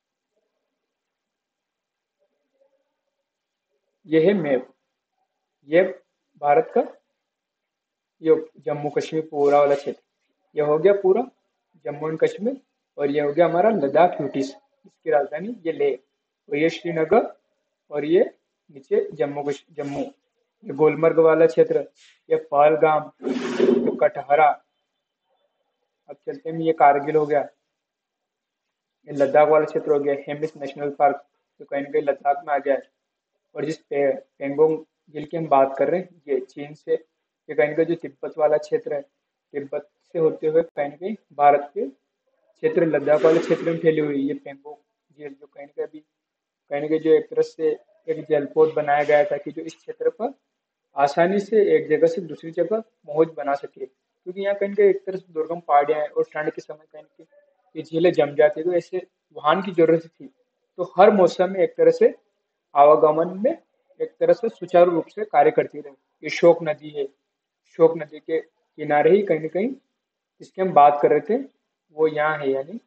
[SPEAKER 1] ये है मैप, ये भारत का ये जम्मू कश्मीर पूरा वाला क्षेत्र, ये हो गया पूरा जम्मू एंड कश्मीर, और ये हो गया हमारा लद्दाख यूटीस, इसकी राजधानी ये लेह, और ये श्रीनगर, और ये नीचे जम्मू कश्मीर जम्मू, ये गुलमर्ग वाला क्षेत्र, ये पहलगाम, ये कटहरा। अब चलते हैं, ये कारगिल हो गया, ये लद्दाख वाला क्षेत्र हो गया, हेमिस नेशनल पार्क जो कहीं ना कहीं लद्दाख में आ गया है। और जिस पे, पेंगोंग झील की हम बात कर रहे हैं ये चीन से, ये कहीं ना कहीं जो तिब्बत वाला क्षेत्र है, तिब्बत से होते हुए कहीं ना कहीं भारत के क्षेत्र लद्दाख वाले क्षेत्र में फैली हुई ये पेंगोंग झील, जो कहीं ना कहीं अभी कहीं ना कहीं जो एक तरह से एक जलपोत बनाया गया था कि जो इस क्षेत्र पर आसानी से एक जगह से दूसरी जगह पहुंच बना सके, क्योंकि यहाँ कहीं ना कहीं एक तरह से दुर्गम पहाड़ियाँ हैं और ठंड के समय कहीं ना कहीं ये झीलें जम जाती है, तो ऐसे वाहन की जरूरत थी। तो हर मौसम में एक तरह से आवागमन में एक तरह से सुचारू रूप से कार्य करती रही। ये शोक नदी है, शोक नदी के किनारे ही कहीं ना कहीं जिसकी हम बात कर रहे थे वो यहाँ है, यानी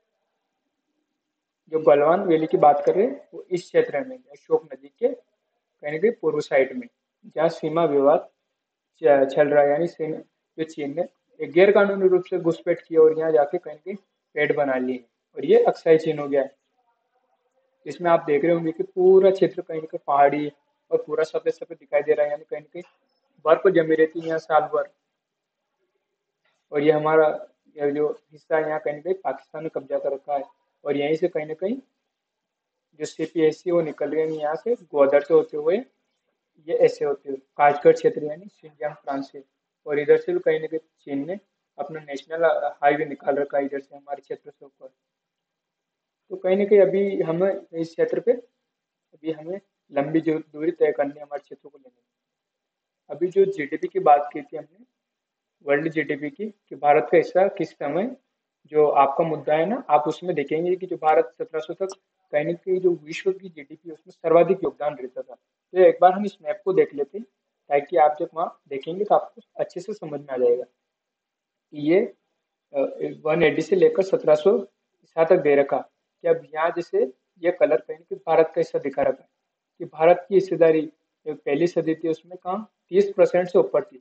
[SPEAKER 1] जो गलवान वैली की बात कर रहे हैं वो इस क्षेत्र में है, शोक नदी के कहीं ना कहीं पूर्व साइड में, जहाँ सीमा विवाद च- चल रहा है, यानी सीमा जो चीन ने एक गैर कानूनी रूप से घुसपैठ की और यहाँ जाके कहीं ना कहीं पेड़ बना लिए हैं। और ये अक्साई चीन हो गया है, इसमें आप देख रहे होंगे कि पूरा क्षेत्र कहीं ना कहीं पहाड़ी और पूरा सफेद सफेद दिखाई दे रहा है, यानी कहीं ना कहीं बर्फ जमी रहती है यहाँ साल भर। और ये हमारा ये जो हिस्सा है यहाँ कहीं ना कहीं पाकिस्तान ने कब्जा कर रखा है, और यहीं से कहीं ना कहीं जो सीपीएससी वो निकल रही है यहाँ से ग्वादर से होते हुए, ये ऐसे होते हुए काशगर क्षेत्र यानी शिनजांग प्रांत से, और इधर से भी कहीं ना कहीं चीन ने अपना नेशनल हाईवे निकाल रखा है इधर से हमारे क्षेत्र से ऊपर। तो कहीं ना कहीं अभी हमें इस क्षेत्र पे अभी हमें लंबी जो दूरी तय करनी है हमारे क्षेत्र को लेने। अभी जो जीडीपी की बात की थी हमने, वर्ल्ड जीडीपी की, कि भारत का हिस्सा किस समय, जो आपका मुद्दा है ना, आप उसमें देखेंगे कि जो भारत सत्रह सौ तक कहीं ना कहीं जो विश्व की जीडीपी है उसमें सर्वाधिक योगदान रहता था। तो एक बार हम इस मैप को देख लेते हैं ताकि आप जब वहाँ देखेंगे तो आपको अच्छे से समझ में आ जाएगा कि ये वन एटी से लेकर सत्रह सौ ईसा तक दे रखा, कि अब यहाँ जैसे ये कलर कहीं कि भारत का हिस्सा दिखा रखा है कि भारत की हिस्सेदारी जो पहली सदी थी उसमें कहाँ तीस परसेंट से ऊपर थी।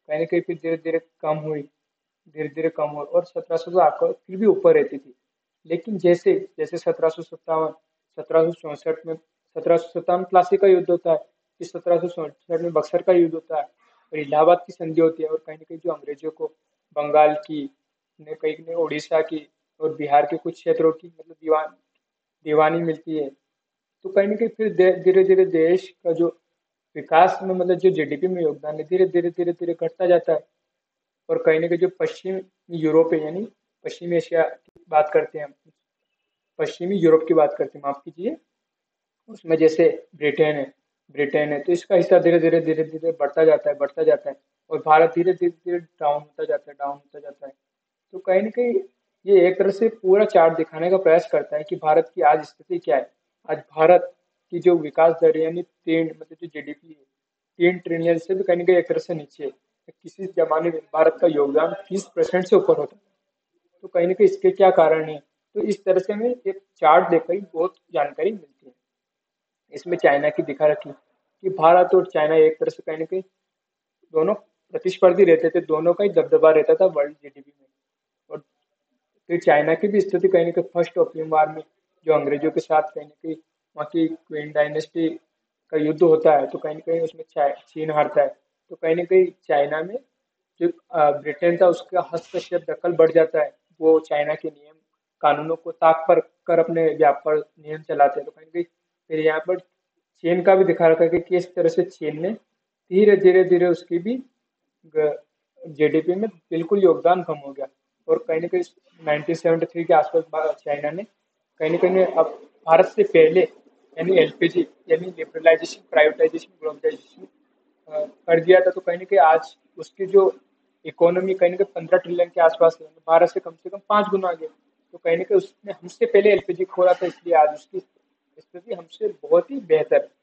[SPEAKER 1] कहीं ना कहीं फिर धीरे धीरे कम हुई, धीरे धीरे कम हुई, और सत्रह सौ तो आकर फिर भी ऊपर रहती थी। लेकिन जैसे जैसे सत्रह सौ सत्तावन सत्रह सौ चौसठ में सत्रह सौ सत्तावन प्लासी का युद्ध होता है, फिर सत्रह सौ चौसठ में बक्सर का युद्ध होता है, और इलाहाबाद की संधि होती है, और कहीं ना कहीं जो अंग्रेजों को बंगाल की, ने कहीं ने उड़ीसा की और बिहार के कुछ क्षेत्रों की मतलब दीवान दीवानी मिलती है। तो कहीं ना कहीं फिर धीरे धीरे देश का जो विकास में मतलब जो जीडीपी में योगदान है धीरे धीरे धीरे धीरे घटता जाता है। और कहीं ना कहीं जो पश्चिम यूरोप है, यानी पश्चिमी एशिया की बात करते हैं हम, पश्चिमी यूरोप की बात करते हैं, माफ कीजिए, उसमें जैसे ब्रिटेन है, ब्रिटेन है, तो इसका हिस्सा धीरे धीरे धीरे धीरे बढ़ता जाता है, बढ़ता जाता है, और भारत धीरे धीरे धीरे डाउन होता जाता है, डाउन होता जाता है। तो कहीं ना कहीं ये एक तरह से पूरा चार्ट दिखाने का प्रयास करता है कि भारत की आज स्थिति क्या है। आज भारत की जो विकास दर है, यानी तीन मतलब जो जीडीपी है, तीन ट्रिलियन से भी कहीं ना कहीं एक तरह से नीचे है। किसी जमाने में भारत का योगदान तीस परसेंट से ऊपर होता है। तो कहीं ना कहीं इसके क्या कारण है, तो इस तरह से हमें एक चार्ट देखकर ही बहुत जानकारी मिलती है। इसमें चाइना की दिखा रखी कि भारत और चाइना एक तरह से कहीं ना कहीं दोनों प्रतिस्पर्धी रहते थे, दोनों का ही दबदबा रहता था वर्ल्ड जीडीपी में। और फिर चाइना की भी स्थिति कहीं ना कहीं फर्स्ट ओपियम वार में जो अंग्रेजों के साथ कहीं ना कहीं वहाँ की क्वीन डायनेस्टी का युद्ध होता है, तो कहीं ना कहीं उसमें चीन हारता है। तो कहीं ना कहीं चाइना में जो अ, ब्रिटेन था उसका हस्तक्षेप दखल बढ़ जाता है, वो चाइना के नियम कानूनों को ताक पर कर अपने व्यापार नियम चलाते हैं। तो कहीं ना कहीं फिर यहाँ पर चीन का भी दिखा रखा है कि किस तरह से चीन ने धीरे धीरे धीरे उसकी भी जीडीपी में बिल्कुल योगदान कम हो गया। और कहीं ना कहीं नाइनटीन सेवेंटी थ्री के आसपास बा- चाइना ने कहीं ना कहीं अब भारत से पहले यानी एलपीजी यानी लिबरलाइजेशन, प्राइवेटाइजेशन, ग्लोबलाइजेशन कर दिया था। तो कहीं ना कहीं आज उसकी जो इकोनॉमी कहीं ना कहीं पंद्रह ट्रिलियन के आसपास है, भारत से कम से कम पांच गुना आगे। तो कहीं ना कहीं उसने हमसे पहले एलपीजी खोला था, इसलिए आज उसकी स्थिति हमसे बहुत ही बेहतर है।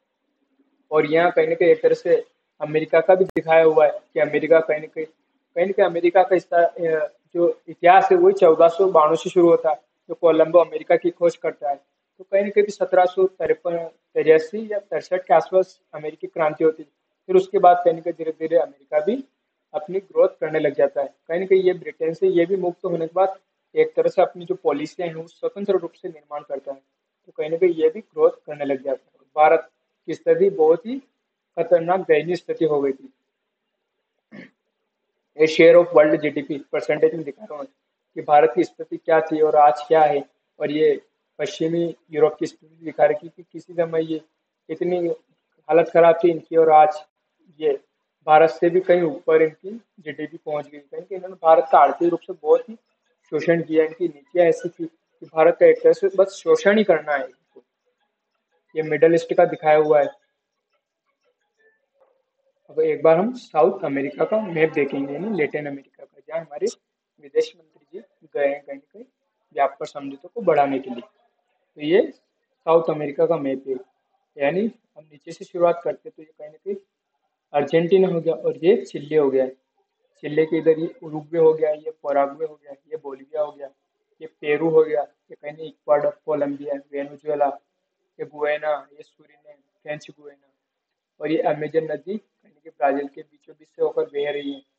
[SPEAKER 1] और यहाँ कहीं ना कहीं एक तरह से अमेरिका का भी दिखाया हुआ है कि अमेरिका कहीं ना कहीं कहीं ना कहीं अमेरिका का इस्ता- अ, जो इतिहास है वही चौदह सौ बानवे से शुरू होता है, जो कोलंबो अमेरिका की खोज करता है। तो कहीं ना कहीं सत्रह सौ तिरपन तिरासी या तिरसठ के आसपास अमेरिकी क्रांति होती है। फिर उसके बाद कहीं ना कहीं धीरे धीरे अमेरिका भी अपनी ग्रोथ करने लग जाता है। कहीं ना कहीं ये ब्रिटेन से ये भी मुक्त होने के बाद एक तरह से अपनी जो पॉलिसियां हैं वो स्वतंत्र रूप से निर्माण करता है। तो कहीं ना कहीं ये भी ग्रोथ करने लग जाता है। भारत की स्थिति बहुत ही खतरनाक दयनीय स्थिति हो गई थी। ये share of world GDP percentage में दिखा रहा हूँ कि भारत की स्थिति क्या थी और आज क्या है। और ये पश्चिमी यूरोप की स्थिति दिखा रही कि किसी समय ये इतनी हालत खराब थी इनकी, और आज ये भारत से भी कहीं ऊपर इनकी जीडीपी पहुंच गई। कहीं कि इन्होंने भारत का आर्थिक रूप से बहुत ही शोषण किया। इनकी नीतियां ऐसी थी कि भारत का एक तरह से बस शोषण ही करना है इनको। ये मिडल ईस्ट का दिखाया हुआ है। अब एक बार हम साउथ अमेरिका का मैप देखेंगे, यानी लेटिन अमेरिका का, जहाँ हमारे विदेश मंत्री जी गए हैं कहीं कहीं व्यापार समझौतों को बढ़ाने के लिए। तो ये साउथ अमेरिका का मैप है। यानी हम नीचे से शुरुआत करते हैं तो ये कहीं ना कहीं अर्जेंटीना हो गया, और ये चिल्ली हो गया। चिल्ली के इधर ये उरुग्वे हो गया, ये पराग्वे हो गया, ये बोलिविया हो गया, ये पेरू हो गया, ये कहीं नहीं इक्वाडोर, कोलंबिया, वेनेजुएला, ये गुयाना, ये सूरीनेम, फ्रेंच गुयाना। और ये अमेजन नदी यानी कि ब्राजील के बीचों बीच से होकर बह रही है।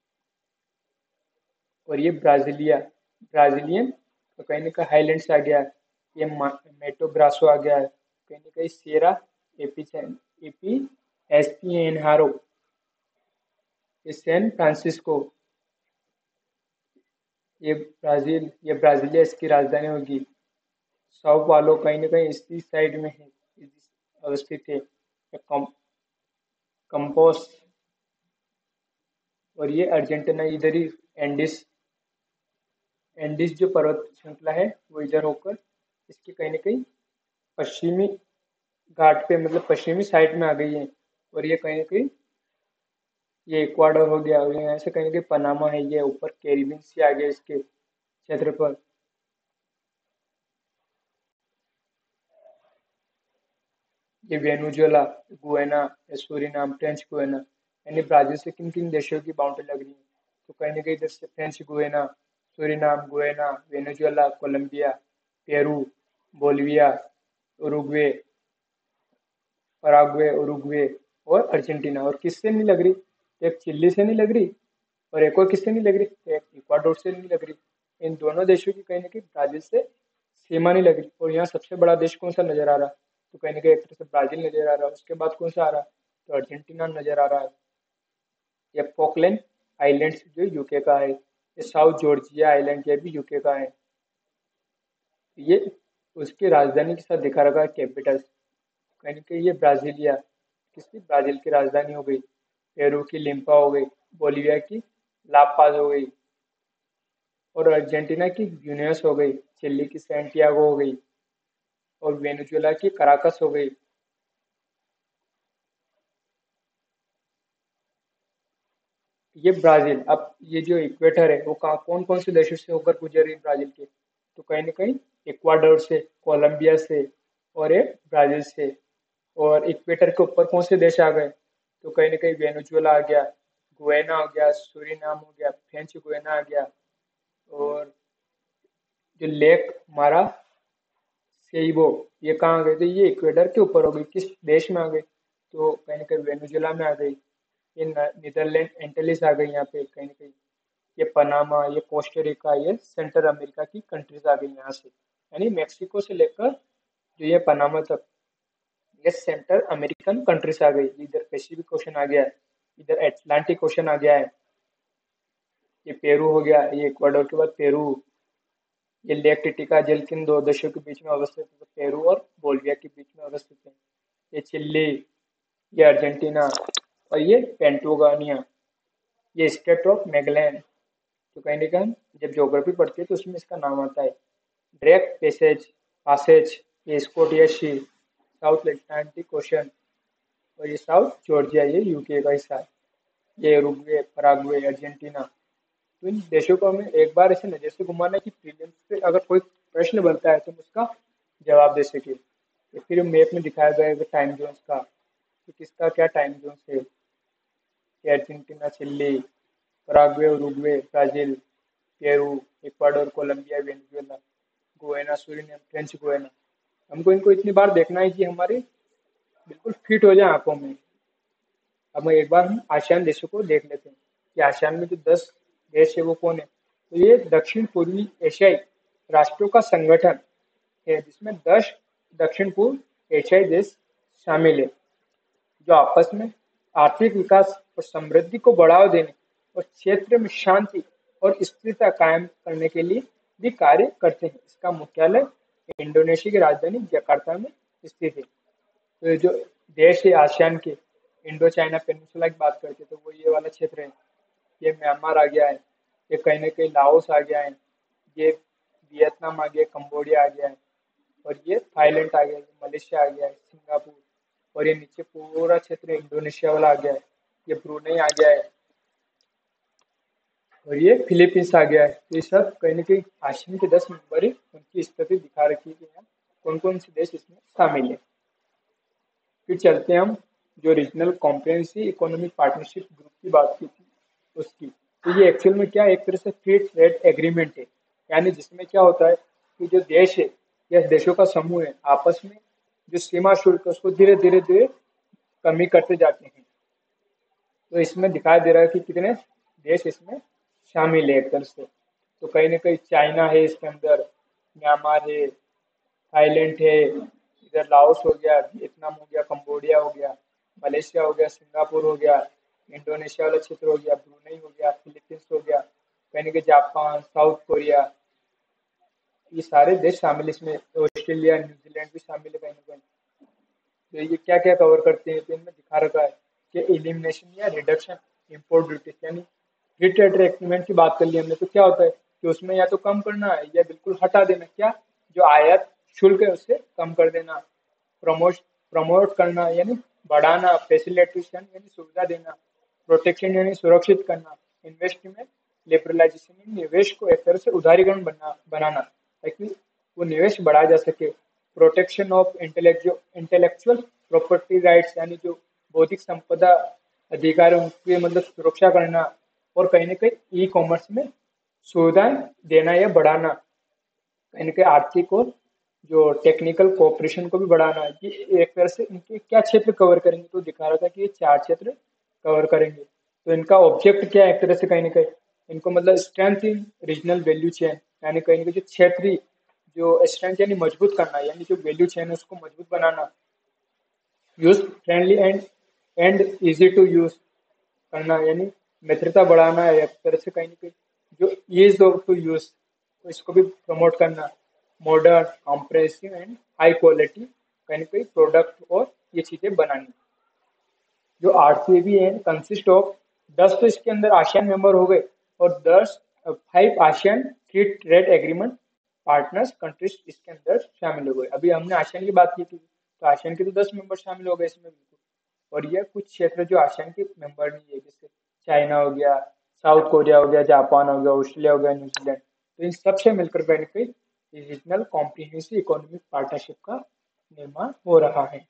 [SPEAKER 1] और ये ब्राजीलिया ब्राजीलियन तो कहीं ना कहीं हाईलैंड्स आ गया है। ये मेटो ग्रासो आ गया है, कहीं ना कहीं सेरा एपी एपी एस पी एन हारो, ये सैन फ्रांसिस्को, ये ब्राजील, ये ब्राजीलिया इसकी राजधानी होगी। साओ पालो कहीं ना कहीं इसी साइड में है, इस- अवस्थित है। कम, कंपोस, और ये अर्जेंटीना इधर ही एंडिस एंडीज जो पर्वत श्रृंखला है वो इधर होकर इसके कहीं ना कहीं पश्चिमी घाट पे मतलब पश्चिमी साइड में आ गई है। और ये कहीं ना कहीं ये इक्वाडोर हो गया, और यहाँ से कहीं ना कहीं पनामा है, ये ऊपर कैरिबियन सी आ गया इसके क्षेत्र पर। ये वेनुजुएला, गुयाना, ये सूरीनाम, फ्रेंच गुयाना, यानी ब्राजील से किन किन देशों की बाउंड्री लग रही है। तो कहीं ना कहीं इधर से French Guiana, Suriname, Guyana, Venezuela, Colombia, Peru, Bolivia, Uruguay, Paraguay, Uruguay और अर्जेंटीना। और किससे नहीं लग रही, एक चिल्ली से नहीं लग रही और एक और किससे नहीं लग रही, एक इक्वाडोर से नहीं लग रही। इन दोनों देशों की कहीं ना कहीं ब्राजील से सीमा नहीं लग रही। और यहाँ सबसे बड़ा देश कौन सा नजर आ रहा है, तो कहीं ना कहीं एक तरह से ब्राजील नजर आ रहा है। उसके बाद कौन सा आ रहा है, तो अर्जेंटीना नजर आ रहा है। ये फॉकलैंड आइलैंड्स जो यूके का है, ये साउथ जॉर्जिया आइलैंड ये भी यूके का है। ये उसकी राजधानी के साथ दिखा रखा है कैपिटल, कहीं ना कहीं ये ब्राजीलिया, किसकी, ब्राजील की राजधानी हो गई। पेरू की लिम्पा हो गई, बोलिविया की लापाज हो गई, और अर्जेंटीना की ब्यूनस हो गई, चिली की सैंटियागो हो गई, और वेनेजुएला की कराकस हो गई। ये ब्राजील, अब ये जो इक्वेटर है वो कहाँ कौन कौन से देशों से होकर गुजर रही है ब्राजील के, तो कहीं ना कहीं इक्वाडोर से, कोलंबिया से, और ये ब्राजील से। और इक्वेटर के ऊपर कौन से देश आ गए, तो कहीं ना कहीं वेनेजुएला आ गया, गुयाना हो गया, सूरीनाम हो गया, फ्रेंच गुयाना आ गया, और जो लेक मारा सेइबो, ये कहाँ आ गए, तो ये इक्वेटर के ऊपर हो गई, किस देश में आ गई, तो कहीं ना कहीं वेनेजुएला में आ गई। ये नीदरलैंड एंटेलिस आ गई यहाँ पे कहीं ना कहीं। ये पनामा, ये कोस्टारिका, ये सेंट्रल अमेरिका की कंट्रीज आ गई यहाँ से, यानी मेक्सिको से लेकर जो ये पनामा तक ये सेंट्रल अमेरिकन कंट्रीज आ गई। इधर पैसिफिक ओशन आ गया है, इधर अटलांटिक ओशन आ गया है। ये पेरू हो गया, ये इक्वाडोर के बाद पेरू। ये लेक टिटिका जल किन दो देशों के बीच में अवस्थित है, तो पेरू और बोलिविया के बीच में अवस्थित है। ये चिल्ली, ये अर्जेंटीना, और ये पेंटोगानिया, ये स्टेट ऑफ मैगलैंड। तो कहीं ना कहीं जब ज्योग्राफी पढ़ती है तो उसमें इसका नाम आता है। ड्रेक पैसेज, पासेज, ये Scotia sea, South Atlantic Ocean, और ये साउथ जॉर्जिया, ये यूके का हिस्सा है। ये उरुग्वे, पराग्वे, अर्जेंटीना। तो इन देशों को हमें एक बार ऐसे नजर से घुमाना है कि प्रीलिम्स से अगर कोई प्रश्न बनता है तो हम उसका जवाब दे सके। तो फिर मैप में दिखाया जाएगा टाइम जोन्स का, कि किसका क्या टाइम जोन है। ये Argentina, Chile, Paraguay, Uruguay, Brazil, Peru, Ecuador, Colombia, Venezuela, Guyana, Suriname, French Guiana. हमको इनको इतनी बार देखना है कि हमारी बिल्कुल फिट हो जाए आंखों में। अब मैं एक बार हम आसियान देशों को देख लेते हैं कि आसियान में जो दस देश है वो कौन है, तो ये दक्षिण पूर्वी एशियाई राष्ट्रों का संगठन है, जिसमें दस दक्षिण पूर्व एशियाई देश शामिल है, जो आपस में आर्थिक विकास और समृद्धि को बढ़ावा देने और क्षेत्र में शांति और स्थिरता कायम करने के लिए भी कार्य करते हैं। इसका मुख्यालय इंडोनेशिया की राजधानी जकार्ता में स्थित है। तो ये जो देश है आसियान के, इंडो चाइना पेनिनसुला की बात करते हैं तो वो ये वाला क्षेत्र है। ये म्यांमार आ गया है, ये कहीं ना कहीं लाओस आ गया है, ये वियतनाम आ गया, कंबोडिया आ गया है, और ये थाईलैंड आ गया है, मलेशिया आ गया है, सिंगापुर, और ये नीचे पूरा क्षेत्र इंडोनेशिया वाला आ गया है, ये ब्रुनई आ गया है, और ये फिलीपींस आ गया है। तो ये सब कहीं ना कहीं आसियान के दस मेंबर है, उनकी स्थिति दिखा रखी है कि यहाँ कौन कौन से देश इसमें शामिल है। फिर चलते हैं हम जो regional comprehensive economic partnership group की बात की थी उसकी। तो ये एक्चुअल में क्या है, एक तरह से फ्री ट्रेड एग्रीमेंट है, यानी जिसमें क्या होता है कि जो देश है या देशों का समूह है आपस में जो सीमा शुल्क है उसको धीरे धीरे धीरे कमी करते जाते हैं। तो इसमें दिखाई दे रहा है कि कितने देश इसमें शामिल है एक तरह से। तो कहीं ना कहीं चाइना है इसके अंदर, म्यांमार है, थाईलैंड है, इधर लाओस हो गया, वियतनाम हो गया, कंबोडिया हो गया, मलेशिया हो गया, सिंगापुर हो गया, इंडोनेशिया वाला क्षेत्र हो गया, ब्रुनई हो गया, फिलीपींस हो गया, कहीं के जापान, साउथ कोरिया, ये सारे देश शामिल इसमें, ऑस्ट्रेलिया, न्यूजीलैंड भी शामिल है कहीं ना कहीं। तो ये क्या क्या कवर करते हैं, तो इनमें दिखा रखा है कि एलिमिनेशन या रिडक्शन इम्पोर्ट ड्यूटीज, यानी फ्री ट्रेड एग्रीमेंट की बात कर ली हमने, तो क्या होता है कि उसमें या तो कम करना है या बिल्कुल हटा देना, क्या जो आयात शुल्क है उससे कम कर देना, प्रमोट प्रमोट करना यानी बढ़ाना, फैसिलिटेशन यानी सुविधा देना, प्रोटेक्शन यानी सुरक्षित करना, इन्वेस्टमेंट लिबरलाइजेशन यानी निवेश को एक तरह से उदारीकरण बना बनाना ताकि वो निवेश बढ़ाया जा सके, protection of intellectual property rights यानी जो बौद्धिक संपदा अधिकार है उनकी मतलब सुरक्षा करना, और कहीं ना कहीं ई कॉमर्स में सुविधाएं देना या बढ़ाना, कहीं ना कहीं आर्थिक और जो टेक्निकल कोऑपरेशन को भी बढ़ाना है। ये एक तरह से इनके क्या क्षेत्र कवर करेंगे, तो दिखा रहा था कि ये चार क्षेत्र कवर करेंगे। तो इनका ऑब्जेक्ट क्या है, एक तरह से कहीं ना कहीं इनको मतलब strength in regional value chain, यानी कहीं ना कहीं जो क्षेत्रीय जो स्ट्रेंथ यानी मजबूत करना, यानी जो वैल्यू चेन है उसको मजबूत बनाना, use friendly and and easy to use करना, यानी मित्रता बढ़ाना है, एक तरह से कहीं ना कहीं जो ईज ऑफ टू यूज तो इसको भी प्रमोट करना, modern comprehensive and high quality कहीं ना कहीं प्रोडक्ट और ये चीजें बनानी। जो आरसीईपी है कंसिस्ट ऑफ दस तो इसके अंदर आसियान मेंबर हो गए और दस five ASEAN free trade agreement partners countries इसके अंदर शामिल हो गए। अभी हमने आसियान की बात की थी तो आसियान के तो दस मेंबर शामिल हो गए इसमें बिल्कुल। और ये कुछ क्षेत्र जो आसियान के मेंबर नहीं है, जैसे चाइना हो गया, साउथ कोरिया हो गया, जापान हो गया, ऑस्ट्रेलिया हो गया, न्यूजीलैंड, तो इन सबसे मिलकर बन के रीजनल कॉम्प्रिहेंसिव इकोनॉमिक पार्टनरशिप का निर्माण हो रहा है।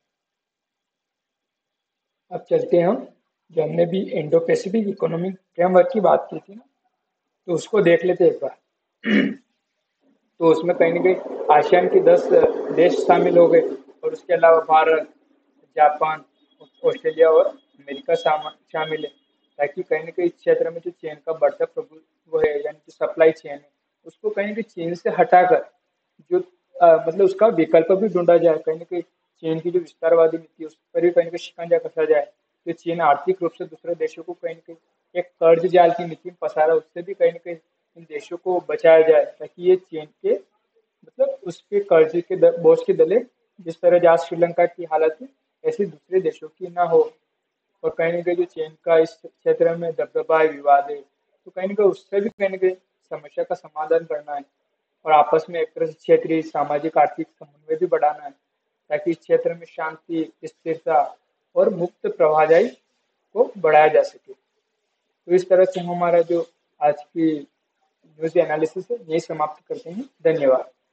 [SPEAKER 1] अब चलते हैं हम, जो हमने भी इंडो पैसिफिक इकोनॉमिक फ्रेमवर्क की बात की थी ना, तो उसको देख लेते हैं एक बार। तो उसमें कहीं ना कहीं आसियान के दस देश शामिल हो गए और उसके अलावा भारत, जापान, ऑस्ट्रेलिया और अमेरिका शाम- शामिल है, ताकि कहीं ना कहीं इस क्षेत्र में जो चीन का बढ़ता प्रभुत्व है, यानी जो सप्लाई चेन है, उसको कहीं ना कहीं चीन से हटाकर जो अ, मतलब उसका विकल्प भी ढूंढा जाए, कहीं ना कहीं चीन की जो विस्तारवादी नीति है उस पर भी कहीं ना कहीं शिकंजा कसा जाए। तो चीन आर्थिक रूप से दूसरे देशों को कहीं ना कहीं एक कर्ज जाल की नीति में फंसा रहा है, उससे भी कहीं ना कहीं इन देशों को बचाया जाए, ताकि ये चीन के मतलब उसके कर्जे के द- बोझ के दले जिस तरह आज श्रीलंका की हालत है ऐसी दूसरे देशों की ना हो। और कहीं ना कहीं जो चीन का इस क्षेत्र में दबदबा है, विवाद है, तो कहीं ना कहीं उससे भी कहीं ना कहीं समस्या का समाधान करना है और आपस में एक तरह से क्षेत्रीय सामाजिक आर्थिक समन्वय भी बढ़ाना है, ताकि इस क्षेत्र में शांति, स्थिरता और मुक्त प्रवाहजाई को बढ़ाया जा सके। तो इस तरह से हम हमारा जो आज की न्यूज एनालिसिस है यही समाप्त करते हैं। धन्यवाद।